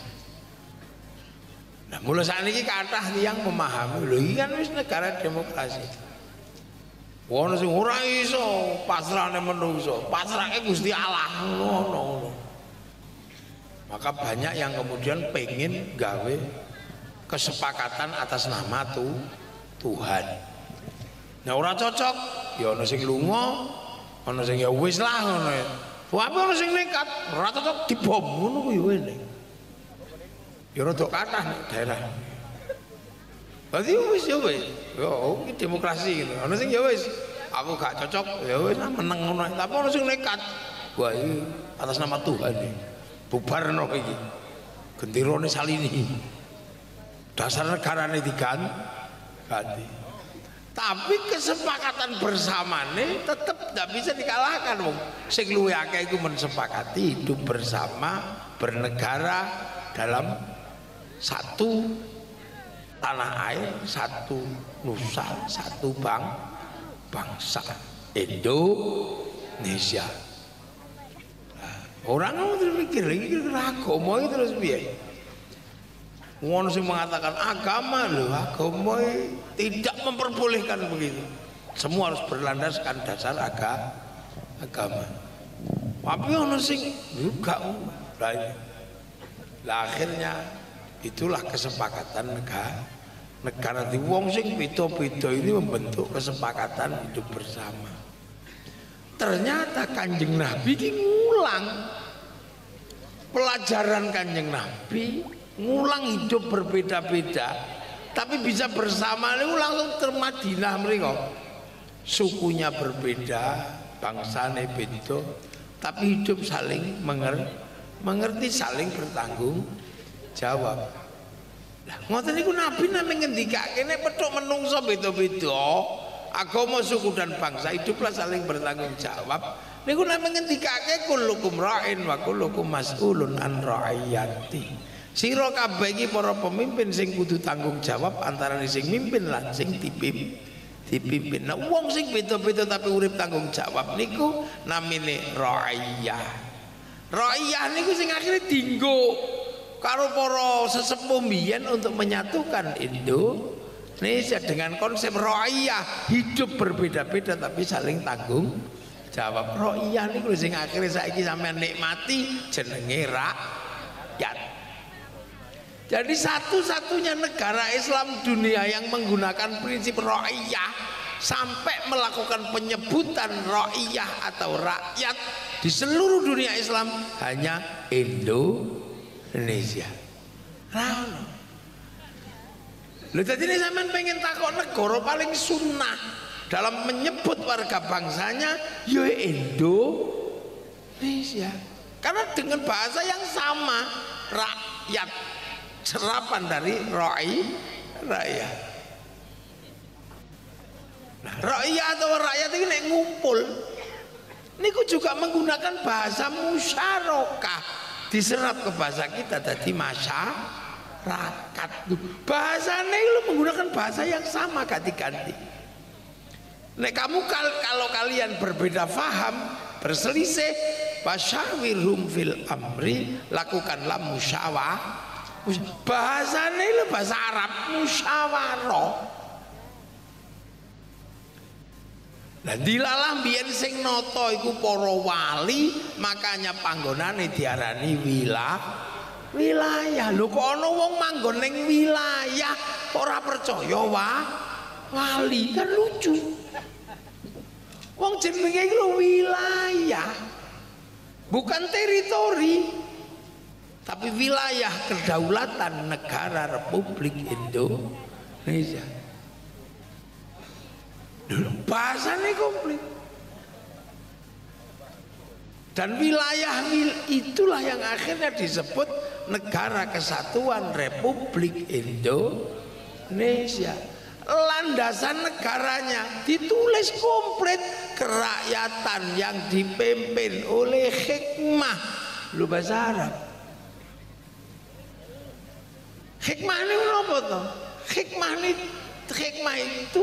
Nah, mulai saat ini kathah yang memahami, lho iki kan wis negara demokrasi. Wono sing ora iso pasrahne menungso, pasrahke Gusti Allah ngono. Maka banyak yang kemudian pengen gawe kesepakatan atas nama Tuhan. Nah, ora cocok, ya ana sing lunga, ana sing ya wis lah ngono. Apa ana sing nekat, ora cocok dibom ngono kuwi wene. Ya rada kathah nek daerah. Berarti wis ya wis. Yo iki demokrasi gitu. Ana sing ya wis, aku gak cocok, ya wis meneng ngono. Tapi ana sing nekat. Wah, iki atas nama Tuhan iki. Bubarno iki. Gentirone Salini. Dasar negarane diganti. Tapi kesepakatan bersamane tetap tidak bisa dikalahkan wong. Sing luwih akeh iku mensepakati hidup bersama, bernegara dalam satu tanah air, satu nusa, satu bangsa Indonesia. Orang terus mikir agama itu terus piye? Ngono sing mengatakan agama loh, agama tidak memperbolehkan begitu. Semua harus berlandaskan dasar agama. Tapi ono sing juga lah akhirnya itulah kesepakatan negara di wong sing beda-beda ini membentuk kesepakatan hidup bersama. Ternyata Kanjeng Nabi ini ngulang pelajaran Kanjeng Nabi, ngulang hidup berbeda-beda tapi bisa bersama ini langsung termadinah mereka. Sukunya berbeda, bangsane beda, tapi hidup saling mengerti, saling bertanggung jawab. Lah ngoten niku Nabi nami ngendikake nek petuk menungso beda-beda, agama, suku dan bangsa hiduplah saling bertanggung jawab. Niku nami ngendikake kullukum ra'in wa kullukum mas'ulun an ra'iyati. Sira kabeh iki para pemimpin sing kudu tanggung jawab antara sing mimpin lan sing dipimpin. Nah, wong sing beda-beda tapi urip tanggung jawab niku namine ra'iyah. Ra'iyah niku sing akhire dienggo karo para sesepuh mbiyen untuk menyatukan Indonesia dengan konsep ra'iyah, hidup berbeda-beda tapi saling tanggung jawab. Ra'iyah niku sing akhire saiki sampean nikmati jenenge rakyat. Jadi satu-satunya negara Islam dunia yang menggunakan prinsip ra'iyah sampai melakukan penyebutan ra'iyah atau rakyat di seluruh dunia Islam hanya Indonesia. Rano. Lho dadi sampean pengen takok negara paling sunnah dalam menyebut warga bangsanya ya Indonesia. Karena dengan bahasa yang sama, rakyat, serapan dari rakyat. Nah, rakyat atau rakyat ini ngumpul niku juga menggunakan bahasa musyarakah, diserap ke bahasa kita tadi masyarakat. Bahasanya lu menggunakan bahasa yang sama ganti-ganti. Nek kamu kalau kalian berbeda faham, berselisih, fasyawirhum fil amri, lakukanlah musyawarah. Bahasanya itu bahasa Arab musyawarah. Nah dilalah biyen sing nata iku para wali, makanya panggonane diarani wilayah. Lho kok ana wong manggon ning wilayah ora percaya wali, kan lucu. Wong jenenge iku wilayah, bukan teritori, tapi wilayah kedaulatan negara Republik Indonesia. Bahasanya komplit. Dan wilayah itulah yang akhirnya disebut Negara Kesatuan Republik Indonesia. Landasan negaranya ditulis komplit, kerakyatan yang dipimpin oleh hikmah. Lu bahasa Arab. Hikmah ini apa toh? Hikmah itu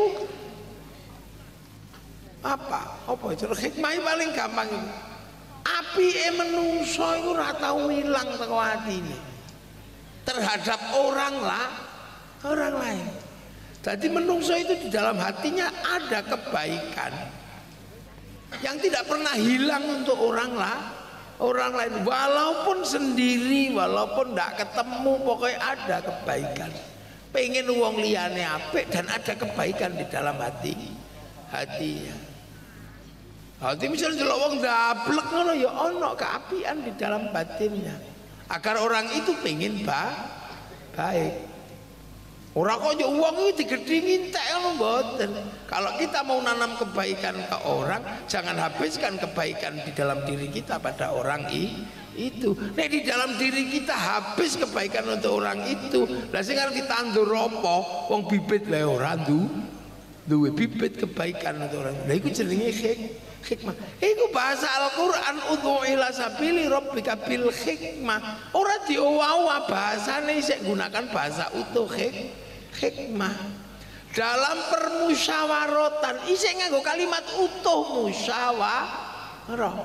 apa? Apa itu? Hikmah ini paling gampang itu. Api menungso itu ora tau ilang teko atine terhadap orang lain. Jadi menungso itu di dalam hatinya ada kebaikan yang tidak pernah hilang untuk orang lain, walaupun sendiri, walaupun tidak ketemu, pokoknya ada kebaikan. Pengen uang liyane apik dan ada kebaikan di dalam hatinya. Hati misalnya delok wong dablek ngono ya ono keapian di dalam batinnya. Agar orang itu pengen baik. Orang kok yo wong iki digedhi entek ngono mboten. Kalau kita mau nanam kebaikan ke orang, jangan habiskan kebaikan di dalam diri kita pada orang itu. Nek di dalam diri kita habis kebaikan untuk orang itu, lah sing arep ditandur apa? Wong bibit wae ora duwe bibit kebaikan untuk orang. Lah iku jenenge hikmah. Iku bahasa Al-Qur'an, udhu ila sabili rabbika bil hikmah. Ora diowa-owa bahasane isih gunakan bahasa utuh hikmah. Dalam permusyawaratan isih nganggo kalimat utuh musyawarah.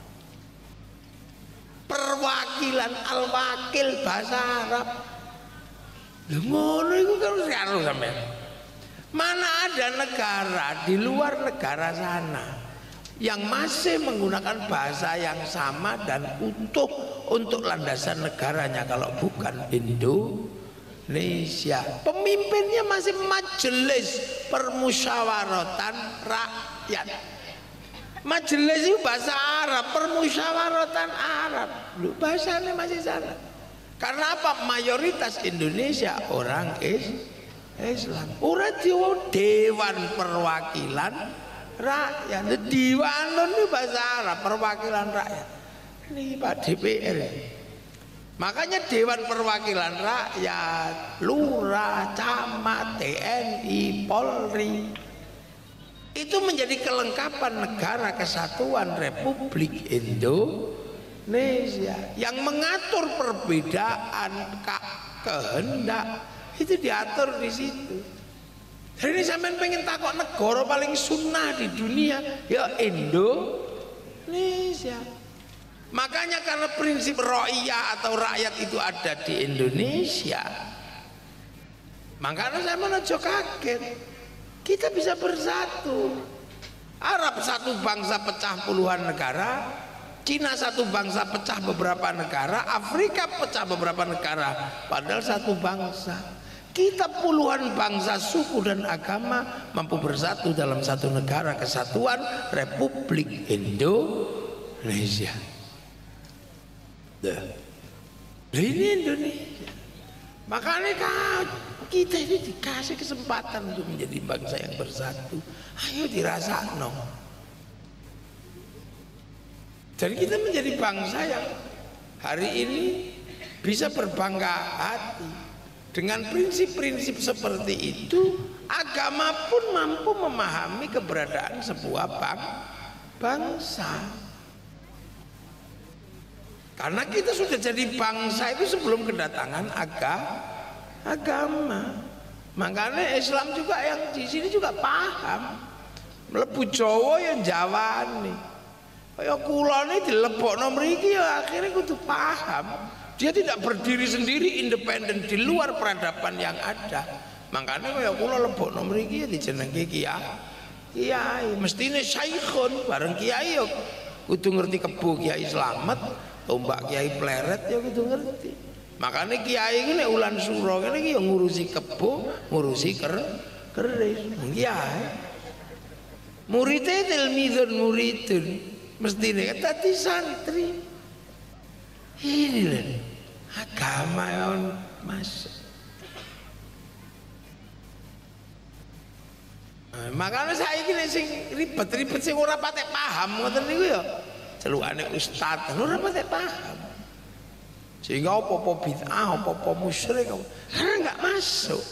Perwakilan al-wakil bahasa Arab. Lha ngono iku kan karo sampean. Mana ada negara di luar negara sana yang masih menggunakan bahasa yang sama dan utuh untuk landasan negaranya kalau bukan Indonesia. Pemimpinnya masih majelis permusyawaratan rakyat. Majelis itu bahasa Arab, permusyawaratan Arab. Lu bahasanya masih sana. Karena apa? Mayoritas Indonesia orang Islam. Ora dewan perwakilan rakyat. Dewan itu bahasa Arab, perwakilan rakyat. Ini Pak DPR. Makanya Dewan Perwakilan Rakyat, Lurah, Camat, TNI, Polri itu menjadi kelengkapan Negara Kesatuan Republik Indonesia. Indonesia. Yang mengatur perbedaan kehendak itu diatur di situ. Jadi ini sampean pengen takut negara paling sunnah di dunia ya Indonesia. Makanya karena prinsip ra'iyah atau rakyat itu ada di Indonesia, makanya saya menuju kaget kita bisa bersatu. Arab satu bangsa pecah puluhan negara, Cina satu bangsa pecah beberapa negara, Afrika pecah beberapa negara, padahal satu bangsa. Kita puluhan bangsa, suku dan agama mampu bersatu dalam satu negara kesatuan Republik Indonesia. Ini Indonesia. Makanya kita ini dikasih kesempatan untuk menjadi bangsa yang bersatu. Ayo dirasakno. Jadi kita menjadi bangsa yang hari ini bisa berbangga hati. Dengan prinsip-prinsip seperti itu, agama pun mampu memahami keberadaan sebuah bangsa. Karena kita sudah jadi bangsa itu sebelum kedatangan agama. Makanya Islam juga yang di sini juga paham. Mlebu Jawa yang Jawani. Kaya kula niki dilebokno mriki ya akhirnya kudu paham. Dia tidak berdiri sendiri independen di luar peradaban yang ada. Makanya kaya kula lebokno mriki ya dijenengke kiai. Mestine syaikhun bareng kiai ya kudu ngerti kebo Kiai Slamet, tombak Kiai Pleret ya kudu ngerti. Makanya kiai ini nek ulan suro kene iki ya ngurusi kebo, ngurusi keris. Kiai. Muridé muridun mestine dadi santri. Ini lho agama yang Mas. Makanya saya ini sing ribet-ribet sing ora patek paham ngoten niku ya celukane ustaz ora patek paham. Sehingga apa-apa bid'ah, apa-apa musyrik karena enggak masuk.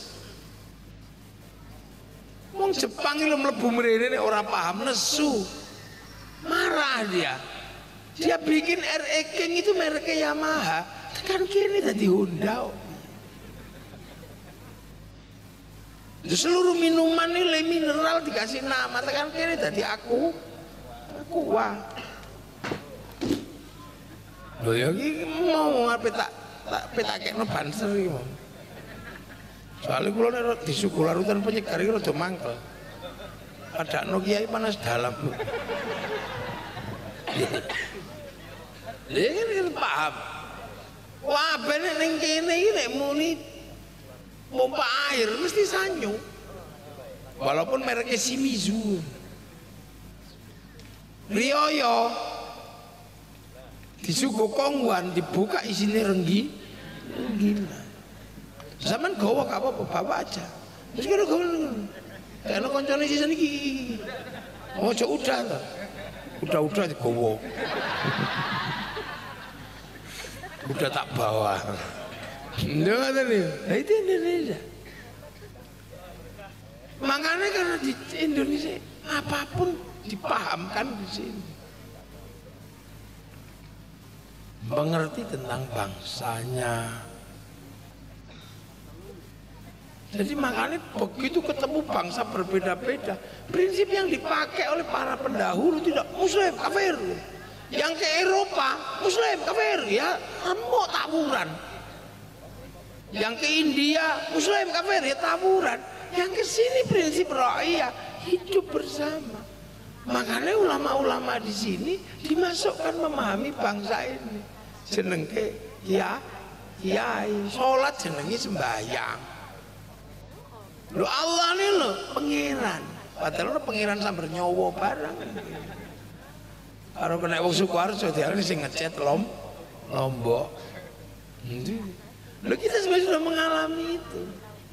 Wong Jepang iki mlebu mrene nek ora paham nesu. Marah dia. Dia bikin RE King itu mereknya Yamaha, tekan kini tadi Honda. Seluruh minuman ini mineral dikasih nama, tekan kini tadi aku wah. Loh ya mau ngapain tak petakno banser iki mau. Soalnya kula nek di suku larutan penyegar iki rada mangkel. Adakno kiai panas dalam. Dia kan paham. Wah bener ning kene iki nek muni pompa air mesti sanyo. Walaupun mereknya Shimizu. Rioyo di suku Kongwan dibuka isinya renggina. Zaman gawa gak apa-apa, bawa aja. Terus kira gawa karena koncone sisa niki. Ojo udah lah. Udah digawa. Udah tak bawa. Enggak ada nih. Nah, itu Indonesia. Makanya karena di Indonesia apapun dipahamkan di sini. Mengerti tentang bangsanya. Jadi makanya begitu ketemu bangsa berbeda-beda, prinsip yang dipakai oleh para pendahulu tidak Muslim kafir. Yang ke Eropa Muslim kafir ya remuk tawuran. Yang ke India Muslim kafir ya tawuran. Yang ke sini prinsip ra'iyah hidup bersama. Makanya ulama-ulama di sini dimasukkan memahami bangsa ini. Jenenge kiai, sholat jenenge sembahyang. Lho Allah ini lho pangeran. Padahal pangeran sambil nyowo barang. Karo kena wong Sukoharjo diarani sing ngecat Lombok. Lho kita sebenarnya sudah mengalami itu.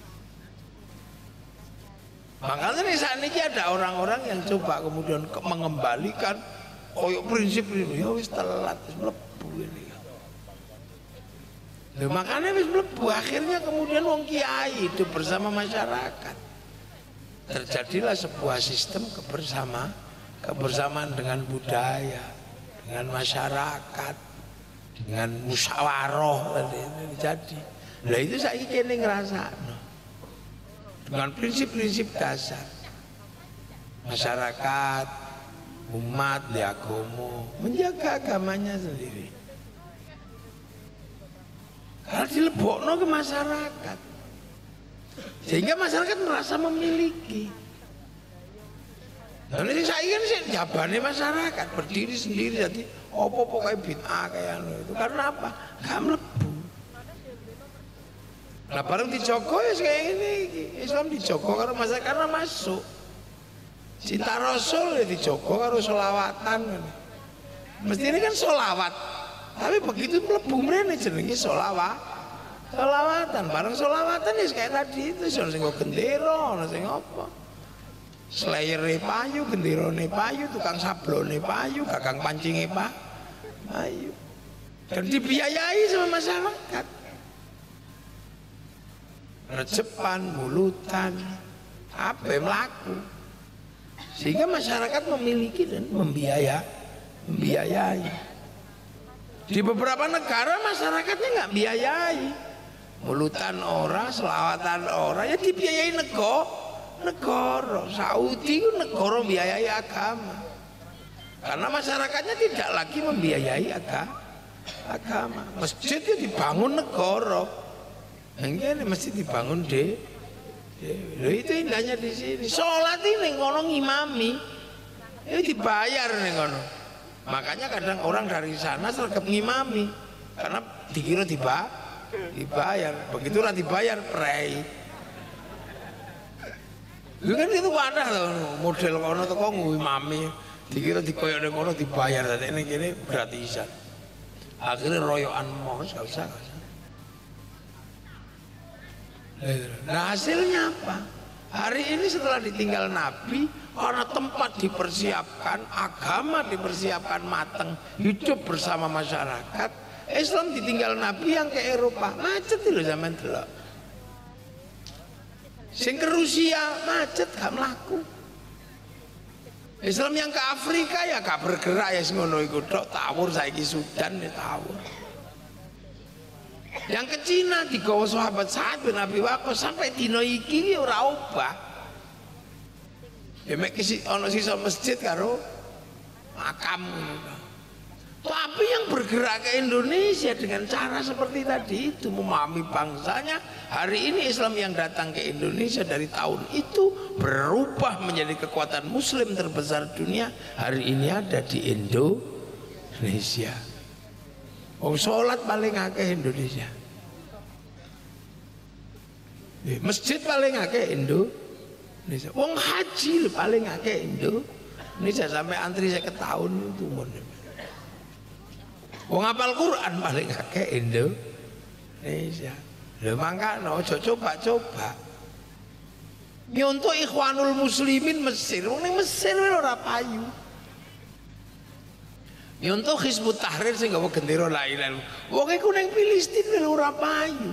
Makanya nih saat ini ada orang-orang yang coba kemudian mengembalikan koyok prinsip ya wis telat wis mlebu ini. Lho makanya wis mlebu akhirnya kemudian wong kiai hidup bersama masyarakat. Terjadilah sebuah sistem kebersamaan dengan budaya, dengan masyarakat. dengan musyawarah tadi jadi. Lah itu saiki kene ngrasakno dengan prinsip-prinsip dasar masyarakat, umat, agama menjaga agamanya sendiri. Karena dilebokno ke masyarakat, sehingga masyarakat merasa memiliki. Dan ini saya kan sih jabane masyarakat berdiri sendiri jadi opo-opo kayak bid'ah kayak itu. Karena apa? Gak mlebu. Nah bareng dijogo ya kayak ini Islam dijogo karo masyarakat karena masuk. Cinta Rasul ya dijogo karo sholawatan. Mesti ini kan sholawat. Tapi begitu mlebu mrene jenenge sholawatan. Bareng sholawatan ya kayak tadi itu sing nggo gendera, ono sing apa? Slayere payu, genderane payu, tukang sablone payu, kakang pancinge payu. Dan dibiayai sama masyarakat. Rejepan, mulutan, apa melaku. Sehingga masyarakat memiliki dan membiayai. Di beberapa negara masyarakatnya nggak biayai. Mulutan ora, selawatan ora, ya dibiayai negara. Saudi itu negara biayai agama. Karena masyarakatnya tidak lagi membiayai agama. Masjid itu dibangun negara. Ini mesti dibangun itu indahnya di sini. Sholat ini ngono ngimami, itu dibayar nih ngono. Makanya kadang orang dari sana sergap ngimami karena dikira dibayar. Begitulah dibayar prei. Lu kan itu wadah loh model kono tuh kok ngimami dikira dikoyok ning kono dibayar tadi ini gratisan. Akhirnya royokan mos gak usah. Nah hasilnya apa? Hari ini setelah ditinggal Nabi, karena tempat dipersiapkan, agama dipersiapkan matang, hidup bersama masyarakat, Islam ditinggal Nabi yang ke Eropa, macet loh zaman dulu. Sing ke Rusia macet gak melaku. Islam yang ke Afrika ya gak bergerak ya ngono iku tok tawur saiki Sudan ya tawur. Yang ke Cina digawa sahabat Sa'ad bin Abi Waqqas sampai dino iki ora obah. Ya mek ana sisa masjid karo makam ngono. Tapi yang bergerak ke Indonesia dengan cara seperti tadi itu memahami bangsanya. Hari ini Islam yang datang ke Indonesia dari tahun itu berubah menjadi kekuatan Muslim terbesar dunia. Hari ini ada di Indonesia. Sholat paling akeh Indonesia. Masjid paling akeh Indonesia. Wong haji paling akeh Indonesia sampai antri 50 tahun itu. Wong hafal Quran paling akeh Indonesia. Lho mangkano aja coba-coba. Nyontok Ikhwanul Muslimin Mesir, wong ning Mesir ora payu. Nyontok Hizbut Tahrir sing gawe gendera la ilaha illallah. Wong iku ning Filistin ora payu.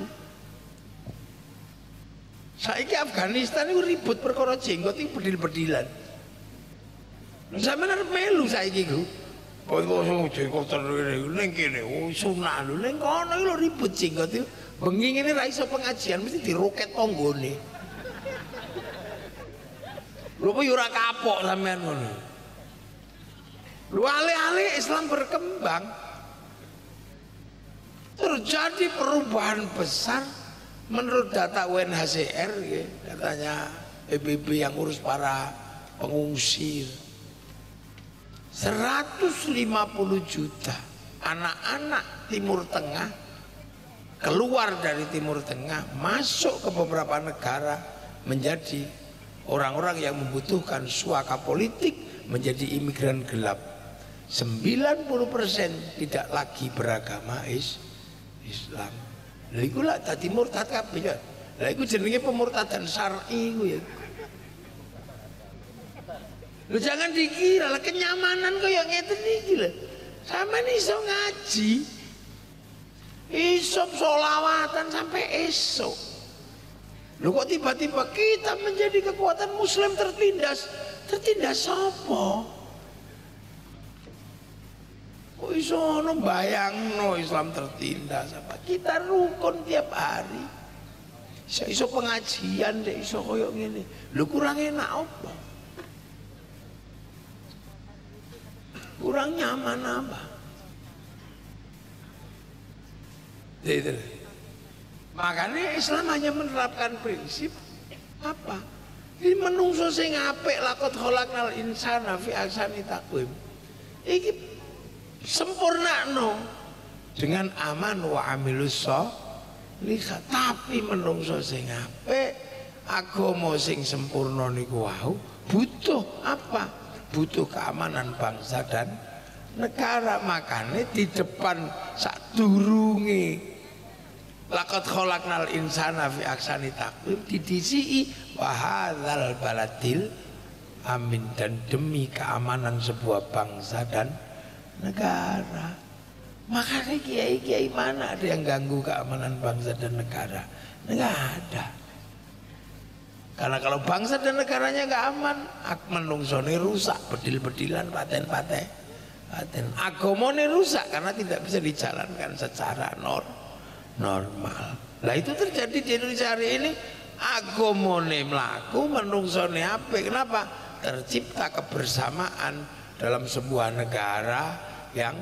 Saiki Afghanistan iku ribut perkara jenggot iki bedil-bedilan. Lha sampeyan arep melu saiki iku. Pokoke jenggot ning kene, sunah lho ning kono iki lho ribut jenggot iki. Bengi ngene ra iso pengajian mesti diroket tanggane. Lho kok ora kapok sampean ngono. Lu alih-alih Islam berkembang terjadi perubahan besar menurut data UNHCR ya, katanya PBB yang urus para pengungsi 150 juta anak-anak Timur Tengah keluar dari Timur Tengah masuk ke beberapa negara menjadi orang-orang yang membutuhkan suaka politik, menjadi imigran gelap. 90% tidak lagi beragama Islam. Lha iku lak dadi murtad kabeh ya. Lha iku jenenge pemurtadan syar'i iku ya. Lho jangan dikira lah kenyamanan kaya ngeten iki lho. Sampeyan iso ngaji. Iso sholawatan sampai esok. Lho kok tiba-tiba kita menjadi kekuatan Muslim tertindas? Tertindas apa? Kok iso ono bayangno Islam tertindas apa? Kita rukun tiap hari. Iso pengajian deh, iso koyo ngene. Lho kurang enak apa? Kurang nyaman apa? Gitu. Makanya Islam hanya menerapkan prinsip apa? Ini menungso sing apik lakot khalaqnal insana fi ahsani taqwim. Iki sempurnakno dengan aman wa amilus sholihah. Tapi menungso sing apik, agama sing sempurna niku wau butuh apa? Butuh keamanan bangsa dan negara. Makanya di depan sadurunge laqad khalaqnal insana fi ahsani taqwim didisi wa hadzal baladil amin, dan demi keamanan sebuah bangsa dan negara. Makanya kiai-kiai mana ada yang ganggu keamanan bangsa dan negara? Enggak ada. Karena kalau bangsa dan negaranya nggak aman, menungsone rusak, bedil-bedilan, paten-paten, agamane rusak karena tidak bisa dijalankan secara normal. Nah itu terjadi di Indonesia hari ini. Agamane mlaku, menungsone apik. Kenapa? Tercipta kebersamaan dalam sebuah negara yang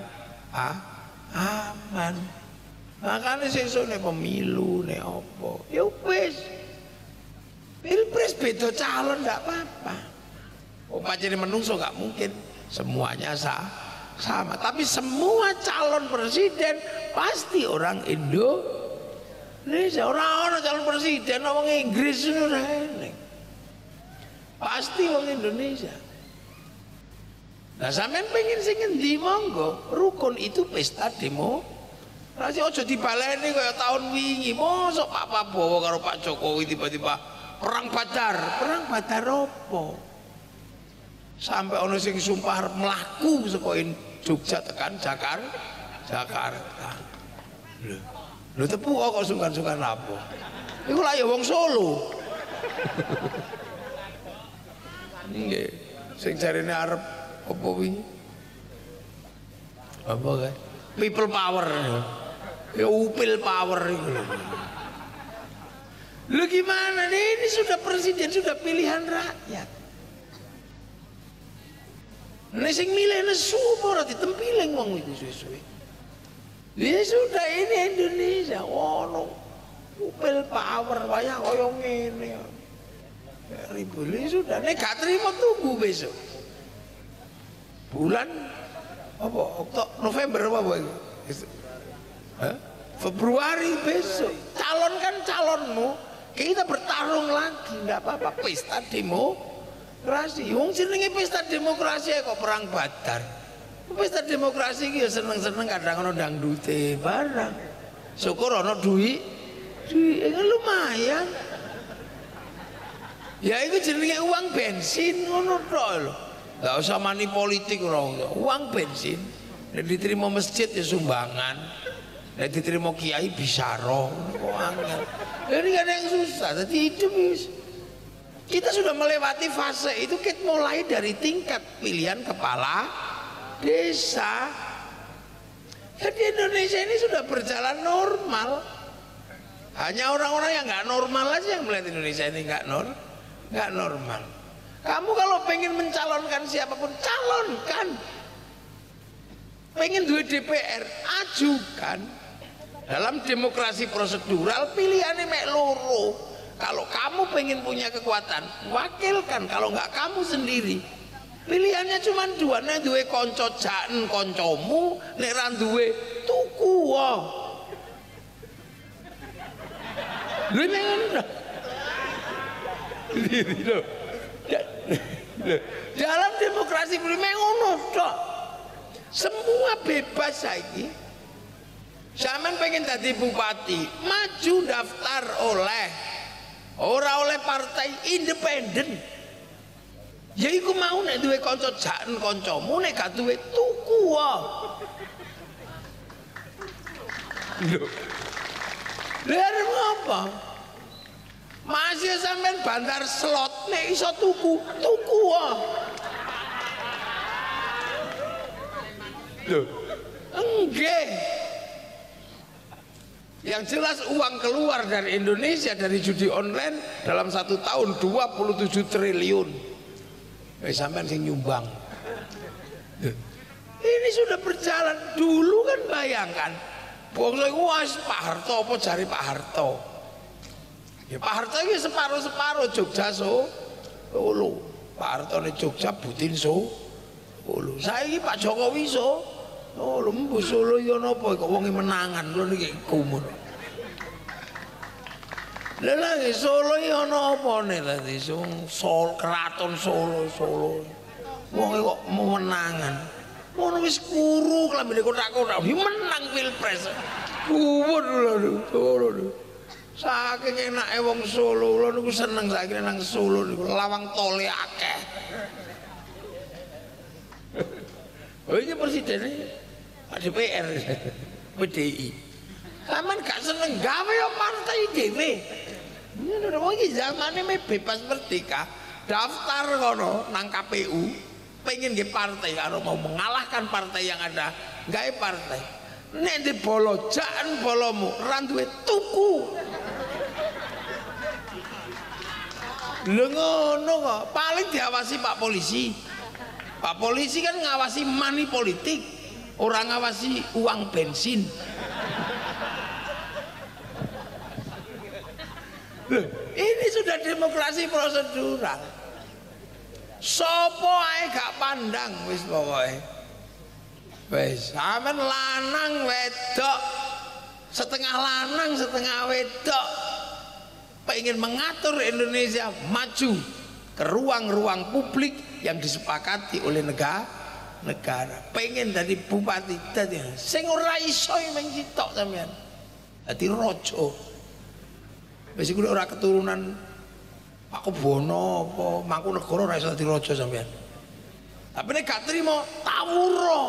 aman. Makanya sesone pemilu nek opo ya wis pilpres beda calon ndak apa-apa. Pancene menungso nggak mungkin semuanya sama, tapi semua calon presiden pasti orang Indonesia. Orang calon presiden orang Inggris ora enek, pasti orang Indonesia. Nah sampean pengen sing endi monggo, rukun itu pesta demokrasi. Aja dibaleni kaya tahun wingi. Mosok Pak Prabowo karo Pak Jokowi tiba-tiba perang badar opo? Sampai ono sing sumpah arep mlaku saka Jogja tekan Jakarta. Lho tepu kok sungkan-sungkan apa? Iku lah ya wong Solo. Nggih, sing jarene arep apa wingi? Apa kae? People power. Ya upil power itu. Lu gimana nih? Ini sudah presiden, sudah pilihan rakyat. Nek sing milih nesu ora ditempiling wong itu suwe-suwe. Ya sudah, ini Indonesia. Ono upil power wayah koyo ngene. Ribut sudah. Nek gak terima tunggu besok. Bulan apa? November apa itu? Februari besok. Calonkan calonmu. Kita bertarung lagi, enggak apa-apa. Pesta demokrasi. Wong jenenge pesta demokrasi kok perang badar. Pesta demokrasi iki ya seneng-seneng kadang ono dangdute barang. Syukur ono duit lumayan. Ya itu jenenge uang bensin ngono tok lho. Enggak usah mani politik ora. Uang bensin. Nek diterima masjid ya sumbangan. Nek diterima kiai bisaro. Kok angel. Ini gak ada yang susah. Jadi itu kita sudah melewati fase itu. Kita mulai dari tingkat pilihan kepala desa. Jadi Indonesia ini sudah berjalan normal. Hanya orang-orang yang nggak normal aja yang melihat Indonesia ini nggak normal. Kamu kalau pengen mencalonkan siapapun, calonkan. Pengen duit DPR, ajukan. Dalam demokrasi prosedural pilihannya mek loro. Kalau kamu pengen punya kekuatan, wakilkan. Kalau nggak kamu sendiri. Pilihannya cuma dua. Nek duwe konco jaen koncomu, nek ra duwe tuku wae. Lho ngono. Dalam demokrasi prime ngono tok. Semua bebas saiki. Sampeyan pengen dadi bupati, maju daftar oleh oleh partai independen. Ya iku mau nek duwe kanca jaen kancamu, nek gak duwe tuku wae. Lha apa? Masih sampean bantar slot nek iso tuku wae. Lho, Nggih. Yang jelas uang keluar dari Indonesia dari judi online dalam 1 tahun 27 triliun. Sampean sing nyumbang. Ini sudah berjalan. Dulu kan bayangkan, bangsa iku wis Pak Harto apa jari Pak Harto. Ya Pak Harto iki separuh-separuh Jogja Solo. Pak Harto ning Jogja Butin Solo. Saiki Pak Jokowi Solo mbu Solo ya napa kok wonge menangan lho niki kumun. Lha lagi Solo ya ana apane lha keraton Solo. Wonge kok menangan. Ngono wis kuru klambine kotak-kotak menang Pilpres. Kuwur lho Solo. Saking enake wong Solo lho niku seneng saiki nang Solo niku lawang tole akeh. Oh ini presidennya DPR PDI. Sampeyan gak seneng gawe yo partai dhewe. Ngono wong iki zamane bebas merdeka, daftar kono nang KPU, pengen nggih partai karo mau mengalahkan partai yang ada, gawe partai. Nek di bolo jan bolomu ra duwe tuku. Lho ngono kok, paling diawasi Pak Polisi. Pak Polisi kan ngawasi money politik, orang ngawasi uang bensin. Loh, ini sudah demokrasi prosedural. Sopo ae gak pandang wis pokoke. Wis, sampean lanang wedok, setengah lanang setengah wedok pengen mengatur Indonesia maju ke ruang-ruang publik yang disepakati oleh negara. Pengen dari bupati dadi sing ora iso mung sitok sampean. Dadi raja. Wis iku ora keturunan Pak Bono apa Mangkunegara ora iso dadi raja sampean. Tapi nek gak trimo tawura.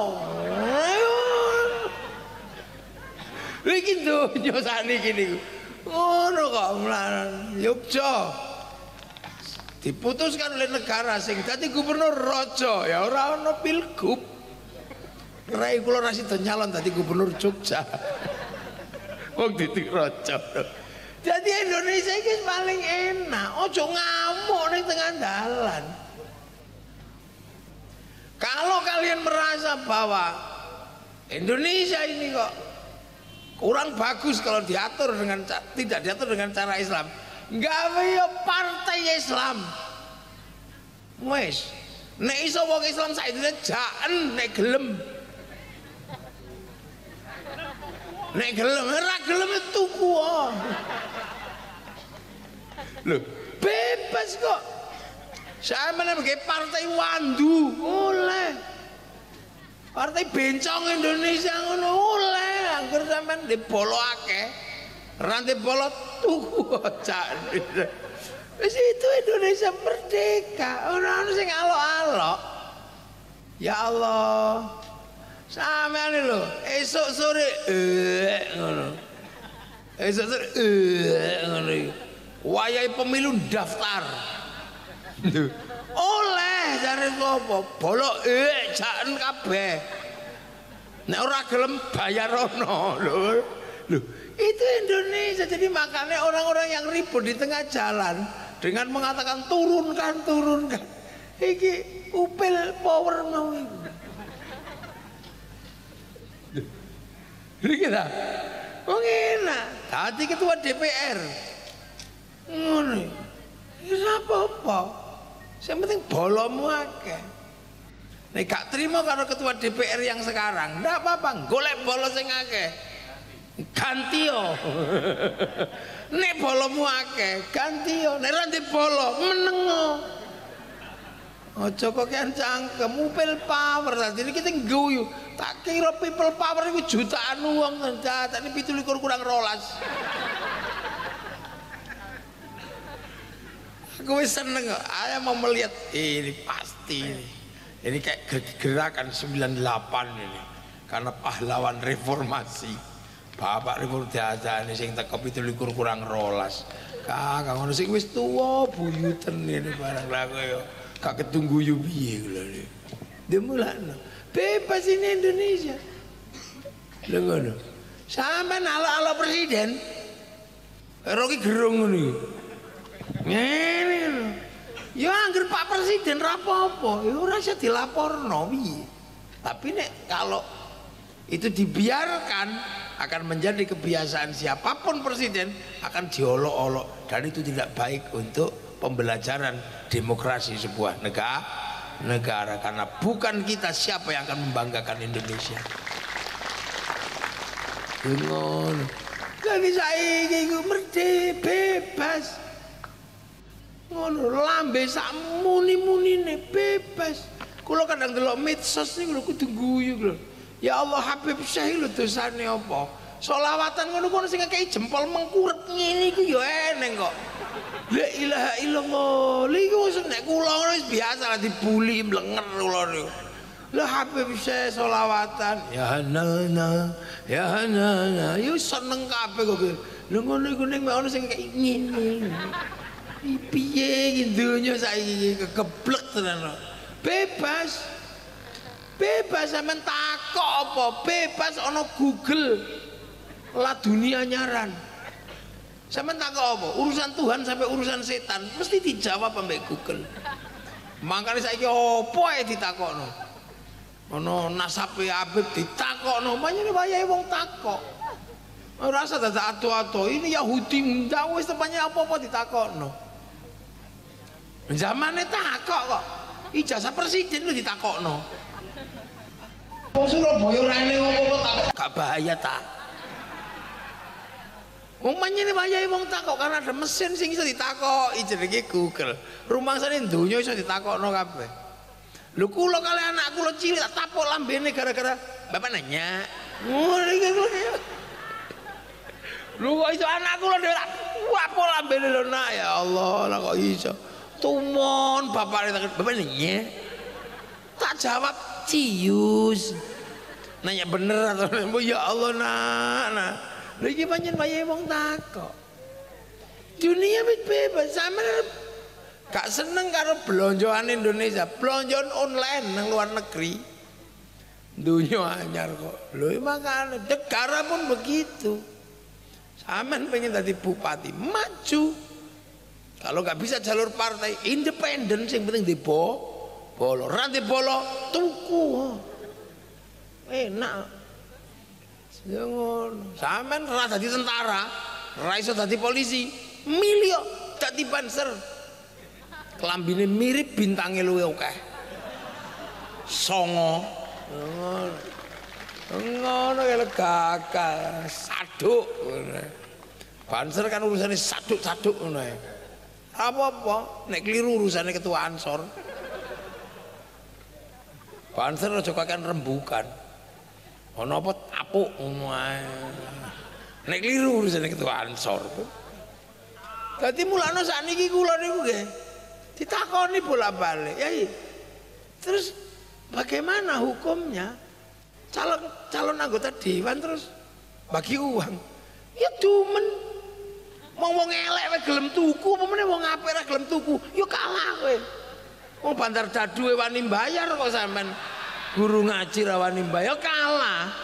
Iki donya saniki niku. Ngono kok mlawan Yogya. Diputuskan oleh negara sing dadi gubernur raja ya ora ana pilgub. Rai kula ra sida nyalon dadi gubernur Jogja. Wong dadi raja. Jadi Indonesia ini paling enak. Ojo ngamuk ning tengah dalan. Kalau kalian merasa bahwa Indonesia ini kok kurang bagus kalau diatur dengan tidak diatur dengan cara Islam, gawe yo partai Islam. Wes, nek iso wong Islam saiki jaen nek gelem. Nek gelem ora gelem tuku. Lho, bebas kok. Sampeyan nggih partai Wandu, oleh. Partai Bencong Indonesia ngono oleh, angger sampean dibolo akeh. Ra dibolo tuku cak. Wis itu Indonesia merdeka, ora ono sing alok-alok. Ya Allah. Sampeyan lho, esuk sore ngono. Esuk sore ngono iki. Wayahe pemilu daftar. Oleh jare sapa? Bolok jaken kabeh. Nek ora gelem bayar ono lho. Lho, itu Indonesia. Jadi makanya orang-orang yang ribut di tengah jalan dengan mengatakan turunkan. Iki upil power mau iki. Iki ta. Wong enak. Dadi ketua DPR. Ngono. Ya apa-apa. Yang penting bolomu akeh. Nek gak terima karo ketua DPR yang sekarang, ndak apa-apa, golek bolo sing akeh. Ganti yo. Nek bolomu akeh, ganti yo. Nek ra ndek bolo, meneng. Aja kok kian cangkem upil power. Jadi kita ngguyu. Tak kira people power iku jutaan wong datane 17 kurang 12. Gue seneng, saya mau melihat ini pasti ini kayak gerakan 98 ini karena pahlawan reformasi bapak reformasi ini sing teko 17 kurang 12 kakak ngono sing wis tuwa buyuten ini barang laku yo gak ketunggu yo piye lho dia mulakno bebas ini Indonesia Lha ngono. Sampeyan ala-ala presiden. Roki gerung ngono iki. Ngene lho. Ya angger Pak Presiden ra apa-apa, ya ora iso dilaporno piye. Tapi nek kalau itu dibiarkan akan menjadi kebiasaan siapapun presiden akan diolok-olok dan itu tidak baik untuk pembelajaran demokrasi sebuah negara karena bukan kita siapa yang akan membanggakan Indonesia. Ngono. Jadi saiki iku merdeka bebas. Ngono lambe sak muni-munine bebas. Kula kadang delok medsos niku lho kudu guyu lho. Ya Allah Habib Syekh lho dosane apa? Sholawatan ngono-ngono sing ngekeki jempol mengkurep ngene iku ya eneng kok. La ilaha illallah. Lha iku nek kula ngono wis biasa lah dibuli mlenger kula niku. Lah Habib Syekh sholawatan ya hanana ya hanana. Yo seneng kabeh kok. Lho ngono iku ning ono sing ngekeki ngene. Piye iki donya saiki kegeblek tenan kok. Bebas sampean takok apa bebas ana Google lah dunia nyaran sampean takok apa urusan Tuhan sampai urusan setan mesti dijawab ambek Google makanya saiki apa ae ditakokno ana nasabe Habib ditakokno pancene wayahe wong takok ora usah dadak ado-ado ini Yahudi ndak wis tepane apa-apa ditakokno zamane takok kok ijazah presiden lu ditakokno. Wong Surabaya rene ngopo takok gak bahaya ta. Wong manyene wayahe wong takok karena ada mesin sing iso ditakoki jenenge Google. Rumangsane donya iso ditakokno kabeh. Lho kula kali anak kula cilik tak tapuk lambene gara-gara bapak nanya. Ngono iki kula. Lho kok iso anak kula dhewe tak tapuk lambene lho nak ya Allah lah kok iso. Tumon bapak nanya tak jawab cius nanya bener atau ya Allah nak lagi panjang bayi wong takok dunia bebas sama gak seneng karo belonjoan Indonesia belonjoan online nang luar negeri dunia anyar kok lho makanya negara pun begitu sampean pengen jadi bupati maju. Kalau nggak bisa jalur partai independen, yang penting di bolo, rantai bolo, tuku, enak. Jangan, sampean ra dadi tentara, ra iso dadi polisi, milih dadi banser. Kelambine mirip bintange luwe akeh. Songo, ngono kaya gagal, saduk. Banser kan urusannya saduk-saduk ngono ya. Apa-apa nek keliru urusannya ketua Ansor Banser aja kakean rembukan ana apa tapuk ngono ae nek keliru urusannya ketua Ansor dadi mulane sakniki kula niku nggih ditakoni bolak-balik ya terus bagaimana hukumnya calon anggota dewan terus bagi uang ya dumen wong elek wae gelem tuku apa meneh wong apik ora gelem tuku ya kalah kowe wong bandar dadu wani bayar kok sampean guru ngaji ra wani bayar kalah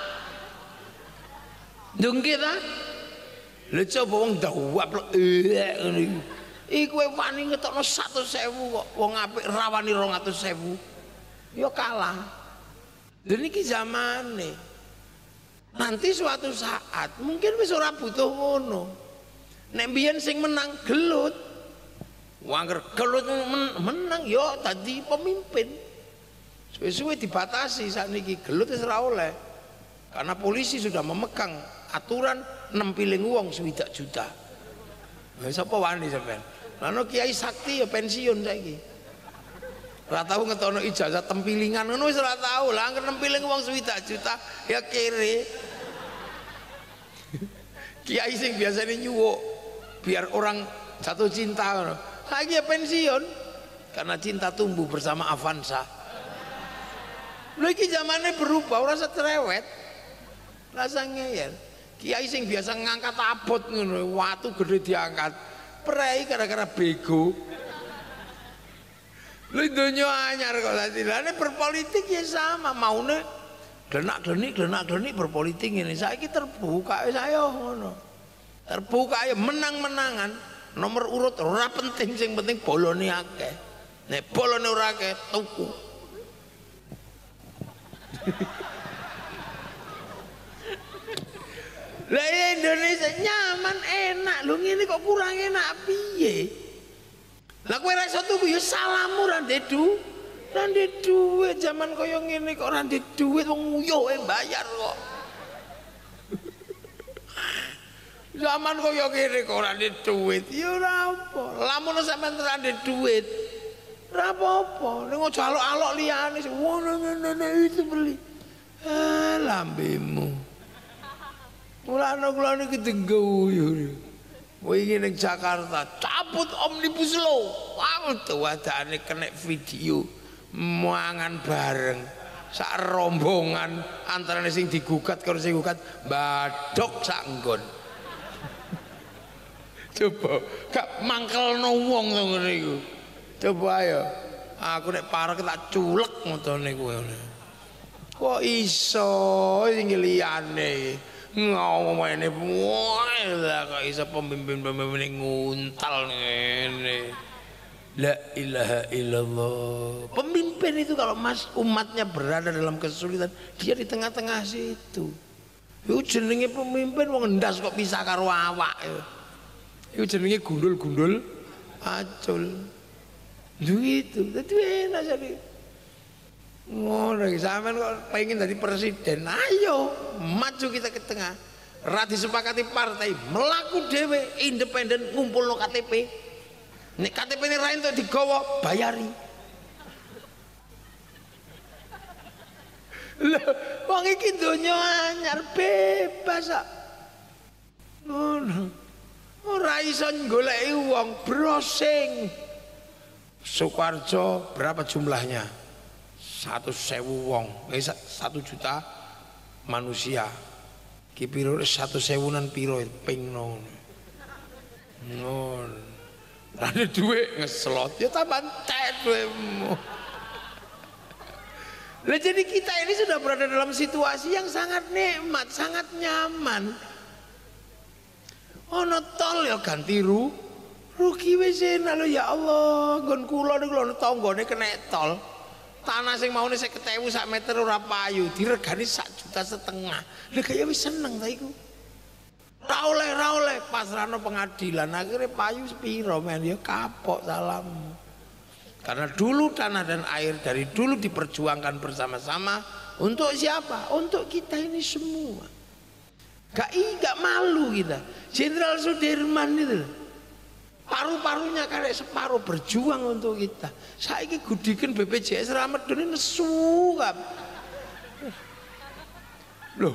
ndungke ta lha coba wong dawap ngono iki kowe wani ngetokno 100.000 kok wong apik ra wani 200.000 ya kalah lha niki zamane nanti suatu saat mungkin wis ora butuh ngono. Nek mbiyen sing menang gelut. Wangger gelut menang yo tadi pemimpin. Suwe-suwe dibatasi sakniki gelut wis ora oleh. Karena polisi sudah memegang aturan nempiling wong 1 juta. Lah sapa wani sampean? Lan Kiai Sakti ya pensiun saiki. Ora tau ngetono ijazah tempilingan ngono wis ora tau. Lah angger nempiling wong 1 juta ya kere. Kiai sing biasanya nyuwuk biar orang jatuh cinta lagi ya pensiun karena cinta tumbuh bersama Avanza lagi zamannya berubah rasa cerewet rasa ngeyel kiai sing biasa ngangkat abot ngono watu gede diangkat prei gara-gara bego lu dunia anyar kok tadi berpolitik ya sama maune Glenak-glenik berpolitik ini. Saiki terbuka saya ngono. Terbuka ya menang-menangan. Nomor urut ora penting, sing penting bolone akeh. Nek bolone ora akeh tuku. Lah Indonesia nyaman enak, lho ngene kok kurang enak piye? Lah kowe ra iso tuku ya salahmu ra ndek duit zaman kaya ngene kok ra ndek duit wong nguyuh bayar kok. Zaman kaya ngene kok ora ndek duit ya ora apa. Lamun sampean ra ndek duit ora apa-apa. Ning aja alok-alok liyane ngene itu beli. Lambemu. Mulane kula niki dengguyu. Wingi ning Jakarta cabut omnibus law. Wah, tuwadane kena video mangan bareng. Sak rombongan antarane sing digugat karo sing gugat badhok sak nggon. Coba gak mangkelno wong to ngene iku. Coba ayo. Aku nek parek tak culek motone kowe. Kok iso sing liyane ngomongane lah kok iso pemimpin nguntal ngene. La ilaha illallah. Pemimpin itu kalau umatnya berada dalam kesulitan, dia di tengah-tengah situ. Iku jenenge pemimpin wong ndas kok pisah karo awak. Iku jenenge gundul-gundul acul. Itu dadi enak jadi. Ngono iki sampean kok pengen jadi presiden, ayo maju kita ke tengah. Ra disepakati partai, melaku dhewe independen ngumpulno KTP. Nek KTP-ne ra entuk digawa, bayari. Lho, wong iki donya anyar bebas kok. Ngono. Ora iso goleki wong browsing. Sukoharjo berapa jumlahnya? 100.000 wong, 1 juta manusia. Ki piro 100.000-an piro ping non. Ada duit ngeslot ya tambah entek duitmu. Lah jadi kita ini sudah berada dalam situasi yang sangat nikmat, sangat nyaman. Ono tol ya ganti rugi wis enak lho ya Allah. Nggon kula niku lho tanggane kena tol. Tanah sing maune 50.000 sak meter ora payu, diregani 1,5 juta. Lha kaya wis seneng ta iku. Ra oleh pasrahno pengadilan, akhirnya payu sepiro men ya kapok salammu. Karena dulu tanah dan air dari dulu diperjuangkan bersama-sama untuk siapa? Untuk kita ini semua. Gak malu kita. Jenderal Sudirman itu paru-parunya karek separuh berjuang untuk kita. Saiki gudiken BPJS Ramadhan nesu kan. Loh.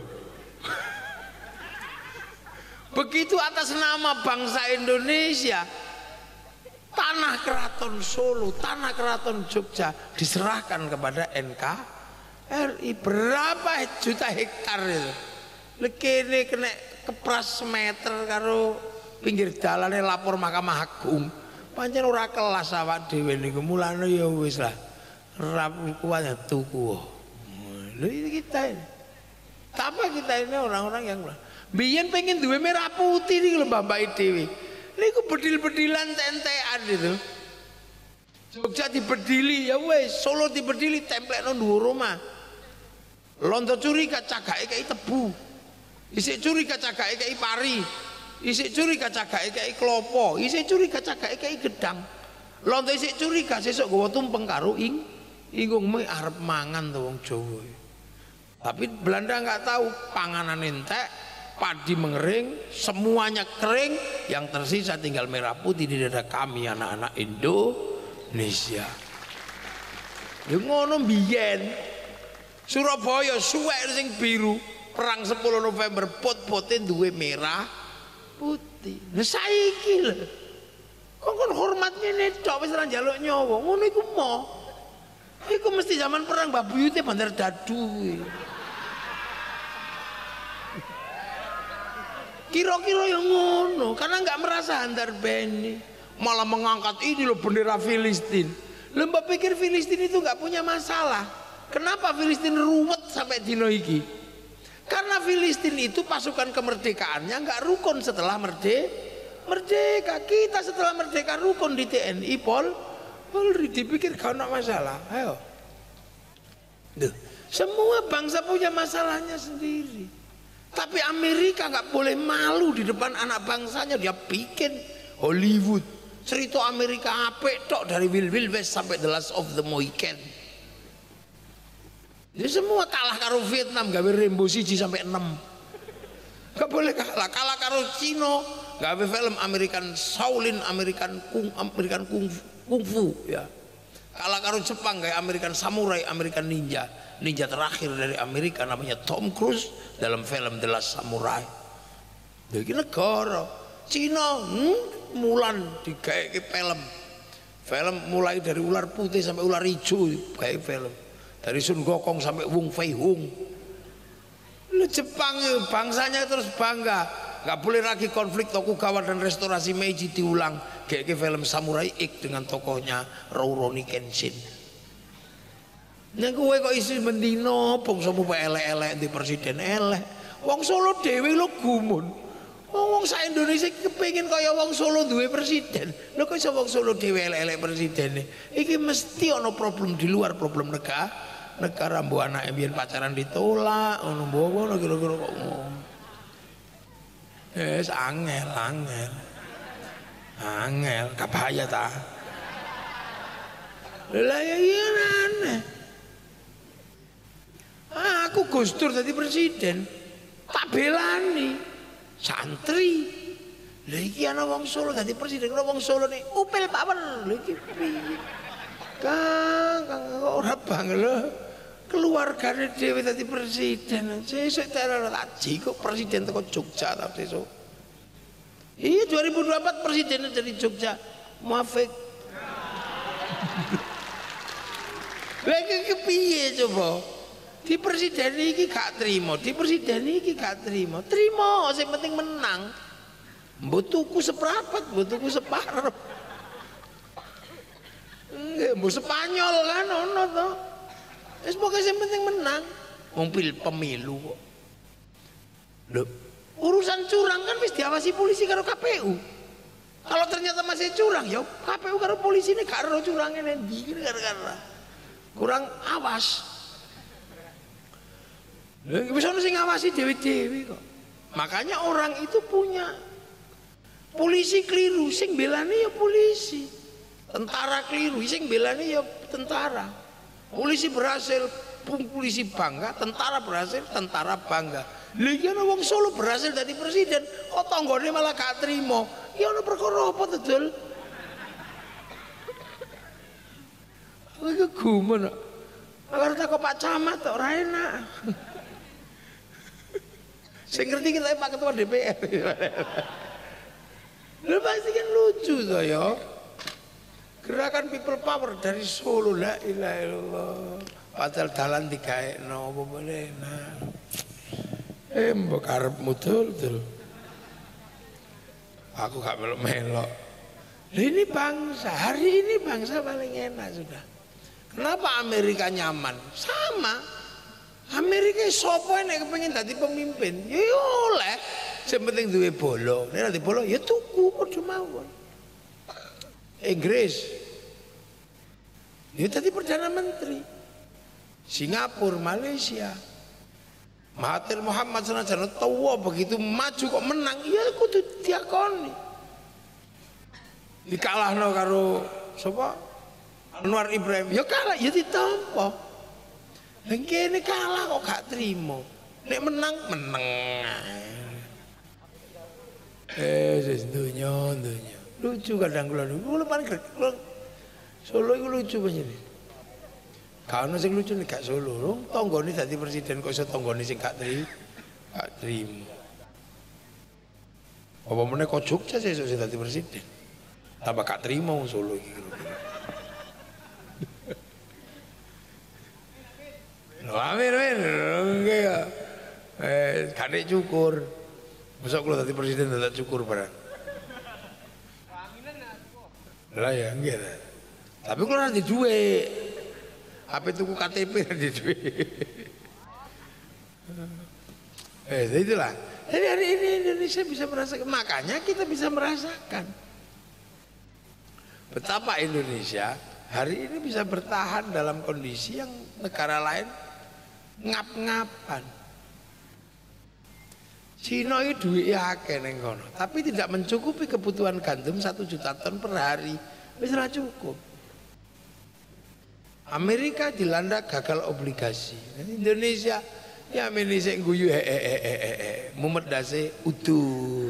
Begitu atas nama bangsa Indonesia, tanah Keraton Solo, tanah Keraton Jogja diserahkan kepada NKRI. Berapa juta hektar itu? Lekene kena kepras semeter karo pinggir dalane lapor Mahkamah Agung. Pancen ora kelas awak dhewe niku. Mulane ya wis lah. Ra kuat tuku. Lho kita ini. Apa kita ini orang-orang yang biyen pengen duwe merah putih niku lho mbak-mbak dhewe. Niku bedil-bedilan tentean itu. Jogja dibedili ya wis, Solo dibedili templekno dhuwur omah. Londo curi kacagake kei tebu. Isik curi kacagake kei pari. Isik curi kacagake kei klopo. Isik curi kacagake kei gedang. Londo isik curi sesuk gawa tumpeng karo inggung arep mangan to wong Jawa. Tapi Belanda nggak tahu panganan entek, padi mengering, semuanya kering, yang tersisa tinggal merah putih di dada kami anak-anak Indonesia. Ya ngono mbiyen. Surabaya suwek sing biru, perang 10 November pot-pote duwe merah putih. Lah saiki lho. Kok hormat ngene tok wis ora njaluk nyawa. Ngono iku mo. Iku mesti zaman perang Mbah Buyute Bandar Dadu. Kira-kira yang ngono, karena nggak merasa handar beni, malah mengangkat ini loh bendera Filistin. Lembah pikir Filistin itu nggak punya masalah. Kenapa Filistin ruwet sampai dino iki? Karena Filistin itu pasukan kemerdekaannya nggak rukun setelah merdeka. Kita setelah merdeka rukun di TNI Polri, dipikir gak ada masalah. Ayo. Duh, semua bangsa punya masalahnya sendiri. Tapi Amerika nggak boleh malu di depan anak bangsanya. Dia bikin Hollywood, cerita Amerika apik tok dari Wild West sampai The Last of the Mohican. Dia semua kalah karo Vietnam gawe Rainbow 1 sampai 6. Gak boleh kalah karo Cina gawe film American Shaolin, American Kung Fu ya. Kalah karo Jepang gawe American Samurai, American Ninja terakhir dari Amerika namanya Tom Cruise dalam film The Last Samurai. Jadi negara Cina Mulan digawe film mulai dari ular putih sampai ular hijau gawe film. Dari Sun Gokong sampai Wong Fei Hung. Jepang bangsanya terus bangga. Gak boleh lagi konflik Tokugawa dan restorasi Meiji diulang. Kayak film Samurai X dengan tokohnya Rurouni Kenshin. Nek kowe kok isi mendino bangsamu elek-elek di presiden elek. Wong Solo dhewe lho gumun. Wong sak Indonesia kepengin kaya wong Solo duwe presiden. Lho kok iso wong Solo dhewe elek-elek presidene. Iki mesti ana problem di luar problem negara mbuh anake biyen pacaran ditolak ngono mbuh kira-kira kok ngono. Wis angel kabaya ta. Lah ya iya aneh. Aku Gus Dur dadi presiden tak belani santri. Lha iki ana wong Solo dadi presiden, ana wong Solo nih upil pawen. Lha iki piye? Kang ora bangga lho. Keluargane dhewe dadi presiden. Sesuk tak kok presiden teko Jogja ta sesuk. Iya 2024 presidennya dari Jogja. Muafik. Lagi kepiye coba? Di presiden iki gak trimo, di presiden iki gak trimo. Trimo, sing penting menang. Mbok tuku seprapat, mbok tuku separuh. Nggih, mbok Spanyol kan ono to. Wis pokoke sing penting menang. Wong pemilu kok. Lho, urusan curang kan wis diawasi polisi karo KPU. Kalau ternyata masih curang ya KPU karo polisi ini gak ero curangnya nendi gara-gara kurang awas. Lha wis ono sing ngawasi dewe-dewe kok. Makanya orang itu punya polisi keliru sing belane ya polisi. Tentara keliru sing belane ya tentara. Polisi berhasil, polisi bangga, tentara berhasil, tentara bangga. Lagi ana wong Solo berhasil dari presiden, kok tanggane malah gak trimo. Ya ana perkara apa to, Dul? Aku gumun. Agar tak Pak Camat ora enak. Sing ngerti kita Pak Ketua DPR. Lha pasti kan lucu to ya. Gerakan people power dari Solo la ilaha illallah. Padahal dalan digaekno apa boleh. Nah. Mbok karepmu dul. Aku gak melok-melok. Ini bangsa, hari ini bangsa paling enak sudah. Kenapa Amerika nyaman? Sama. Amerika sapa nek kepengin dadi pemimpin? Ya oleh. Sing penting duwe bolo. Nek dadi bolo ya tuku padha mawon. Inggris dia tadi Perdana Menteri, Singapura, Malaysia, Mahathir Muhammad senajan tua begitu maju kok menang, ya kudu diakoni. Dikalahno karo sapa? Anwar Ibrahim, ya kalah ya ditampa. Lah kene kalah kok gak trimo. Nek menang. Wis dunya. Lucu kadang kula paling Solo itu lucu banget. Kalau sing lucu nih gak Solo, tonggone dadi presiden kok iso tonggone sing gak trimo. Apa meneh kok Jogja sesuk sing dadi presiden. Tambah gak trimo Solo iki. Lho amin. Nggih ya. Gak cukur. Mosok kula dadi presiden dadak cukur barang. Lah ya nggih. Tapi kalau nanti duwe HP tuku KTP di duit. Itulah. Jadi hari ini Indonesia bisa merasakan, makanya kita bisa merasakan betapa Indonesia hari ini bisa bertahan dalam kondisi yang negara lain ngap-ngapan. Cina itu duitnya akeh neng kono, tapi tidak mencukupi kebutuhan gandum 1 juta ton per hari. Wis ora cukup. Amerika dilanda gagal obligasi. Indonesia ya Indonesia guyu mumet dase utuh.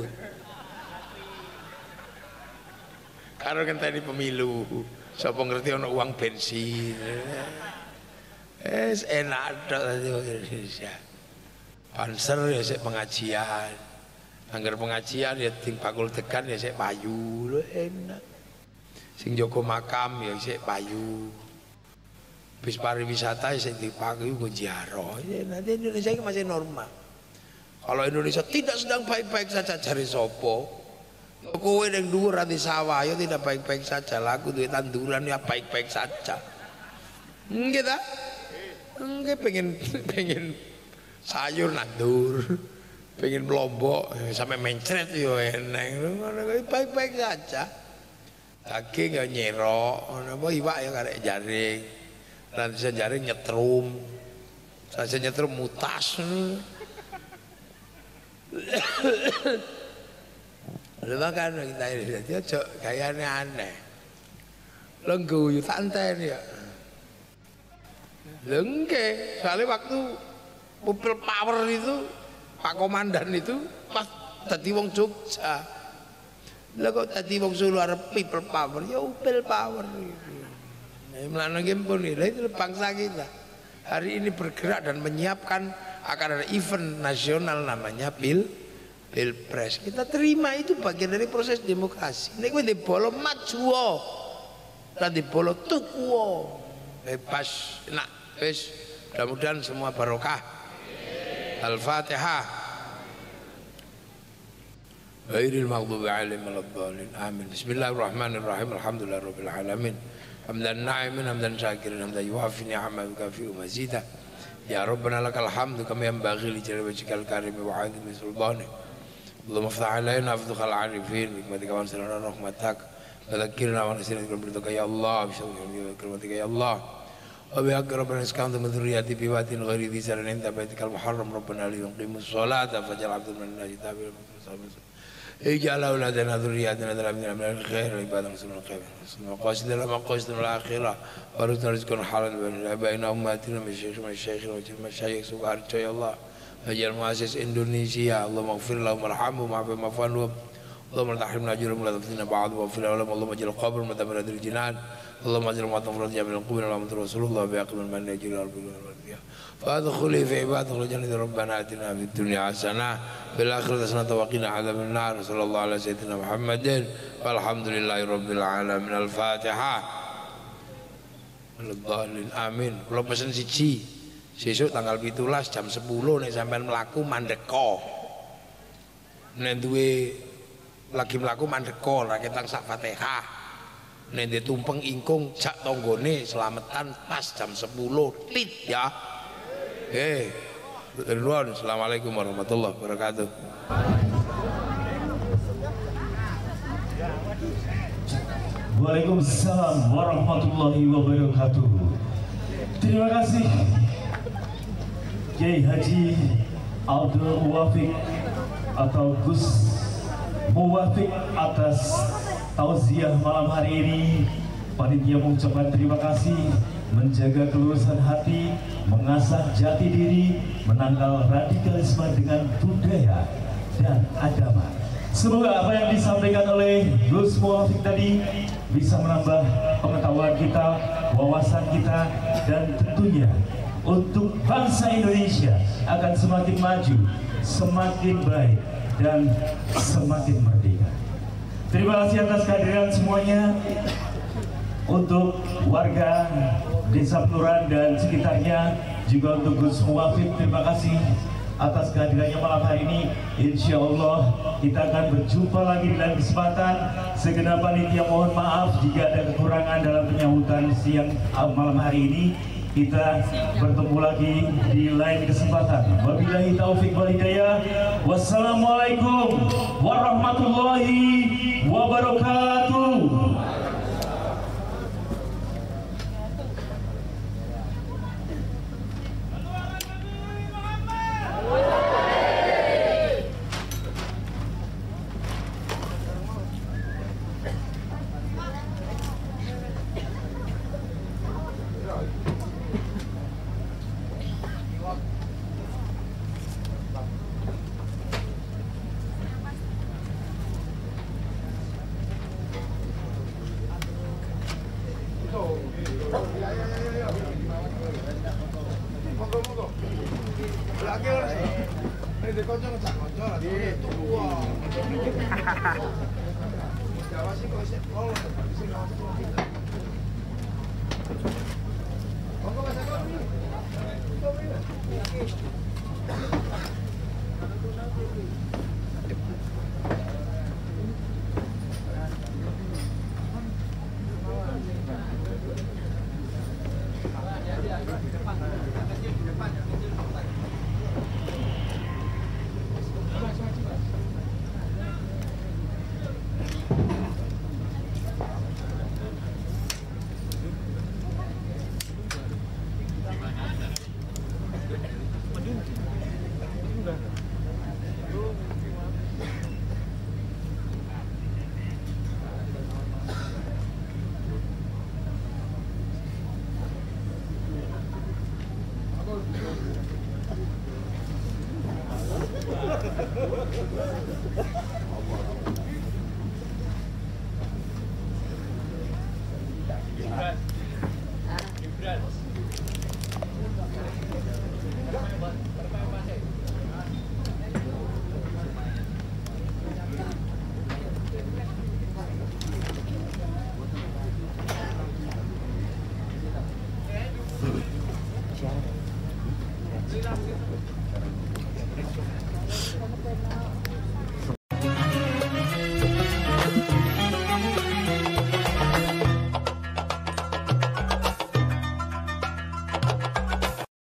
Karo ngenteni pemilu, sapa ngerti ana uang bensin. Enak tok Indonesia. Banser ya sik pengajian. Angger pengajian ya ting bakul tegan ya sik payu lho enak. Sing jaga makam ya sik payu. Bis pariwisata ya sik dipayu nggo ziarah. Nanti Indonesia ini masih normal. Kalau Indonesia tidak sedang baik-baik saja cari sopo. Kowe ning dhuwur ati sawah ya tidak baik-baik saja. Laku duwe tanduran ya baik-baik saja. Nggih ta? Nggih pengen sayur nandur, pengen melombok sampai mencret yo eneng, baik-baik saja. Daging ya nyerok, apa iwak ya karek jaring, nanti saya jaring nyetrum, saya nyetrum mutas. Lalu kan kita ini dia cok gayanya aneh, lenggu yuk santai ya, lengke, soalnya waktu People Power itu Pak Komandan itu pas tadi wong Jogja. Lah kok tadi wong Solo arep People Power ya People Power gitu. Nah, melane pun itu bangsa kita. Hari ini bergerak dan menyiapkan akan ada event nasional namanya Pilpres. Kita terima itu bagian dari proses demokrasi. Nek kowe dibolo maju. Lan dibolo tuku. Bebas nak wis mudah-mudahan semua barokah. Al-Fatihah. Ghairil maghdubi 'alaihim waladdallin. Amin. Bismillahirrahmanirrahim. Alhamdulillahirabbil alamin. Hamdan na'imin hamdan syakirin hamdan yuwafi ni'ama wa yukafi'u mazida. Ya Rabbana lakal hamdu kama yanbaghi li jalali wajhikal karim wa 'azimi sultanik. Allahumma iftah 'alaina afdhal 'arifin bi hikmatika wa anzilna rahmatak. Wa dhakkirna wa nasina bi ya Allah, bi hikmatika ya Allah. وبحق ربنا اسكنت من ذريتي بواد غير ذي زرع عند بيتك المحرم ربنا ليقيموا الصلاة فاجعل عبد من الناس تابعا اجعل اولادنا ذرياتنا ذرياتنا من الخير عبادا مسلمين الخير وقاصدنا مقاصدنا الاخره ورزقنا رزقا حلالا بين ابائنا وامهاتنا من الشيخ والمشايخ سبحانك يا الله اجعل مؤسس اندونيسيا اللهم اغفر لهم وارحمهم واعف عنهم اللهم لا تحرمنا اجرهم ولا تفتنا بعضهم واغفر لهم اللهم اجعل قبر مدمر الجنان اللهم اجعل ما تفرج من القبور اللهم رسول الله بأقم من يجري الارض والارض فادخلي في عبادك الجنة ربنا اتنا في الدنيا حسنة في الآخرة حسنة وقنا عذاب النار صلى الله على سيدنا محمد والحمد لله رب العالمين. الفاتحة. Walladhdallin. Amin. Kula pesen siji. Sesuk tanggal 17 jam 10 nek sampean mlaku mandeka. Nek duwe lagi mlaku mandeka ra ketang sak Fatihah. Nek ditumpeng ingkung jak tanggane selamatan pas jam 10 tit ya. Assalamualaikum warahmatullahi wabarakatuh. Waalaikumsalam warahmatullahi wabarakatuh. Terima kasih Kiai Haji Abdul Muwafiq atau Gus Muwafiq atas tausiah malam hari ini. Panitia mengucapkan terima kasih, menjaga kelurusan hati, mengasah jati diri, menangkal radikalisme dengan budaya dan agama. Semoga apa yang disampaikan oleh Gus Muwafiq tadi bisa menambah pengetahuan kita, wawasan kita, dan tentunya untuk bangsa Indonesia akan semakin maju, semakin baik, dan semakin merdeka. Terima kasih atas kehadiran semuanya. Untuk warga Desa Peluran dan sekitarnya, juga untuk Gus Muwafiq, terima kasih atas kehadirannya malam hari ini. Insya Allah kita akan berjumpa lagi di lain kesempatan. Segenap panitia mohon maaf jika ada kekurangan dalam penyambutan siang malam hari ini. Kita bertemu lagi di lain kesempatan. Wabillahi taufik wal hidayah. Wassalamualaikum warahmatullahi wabarakatuh.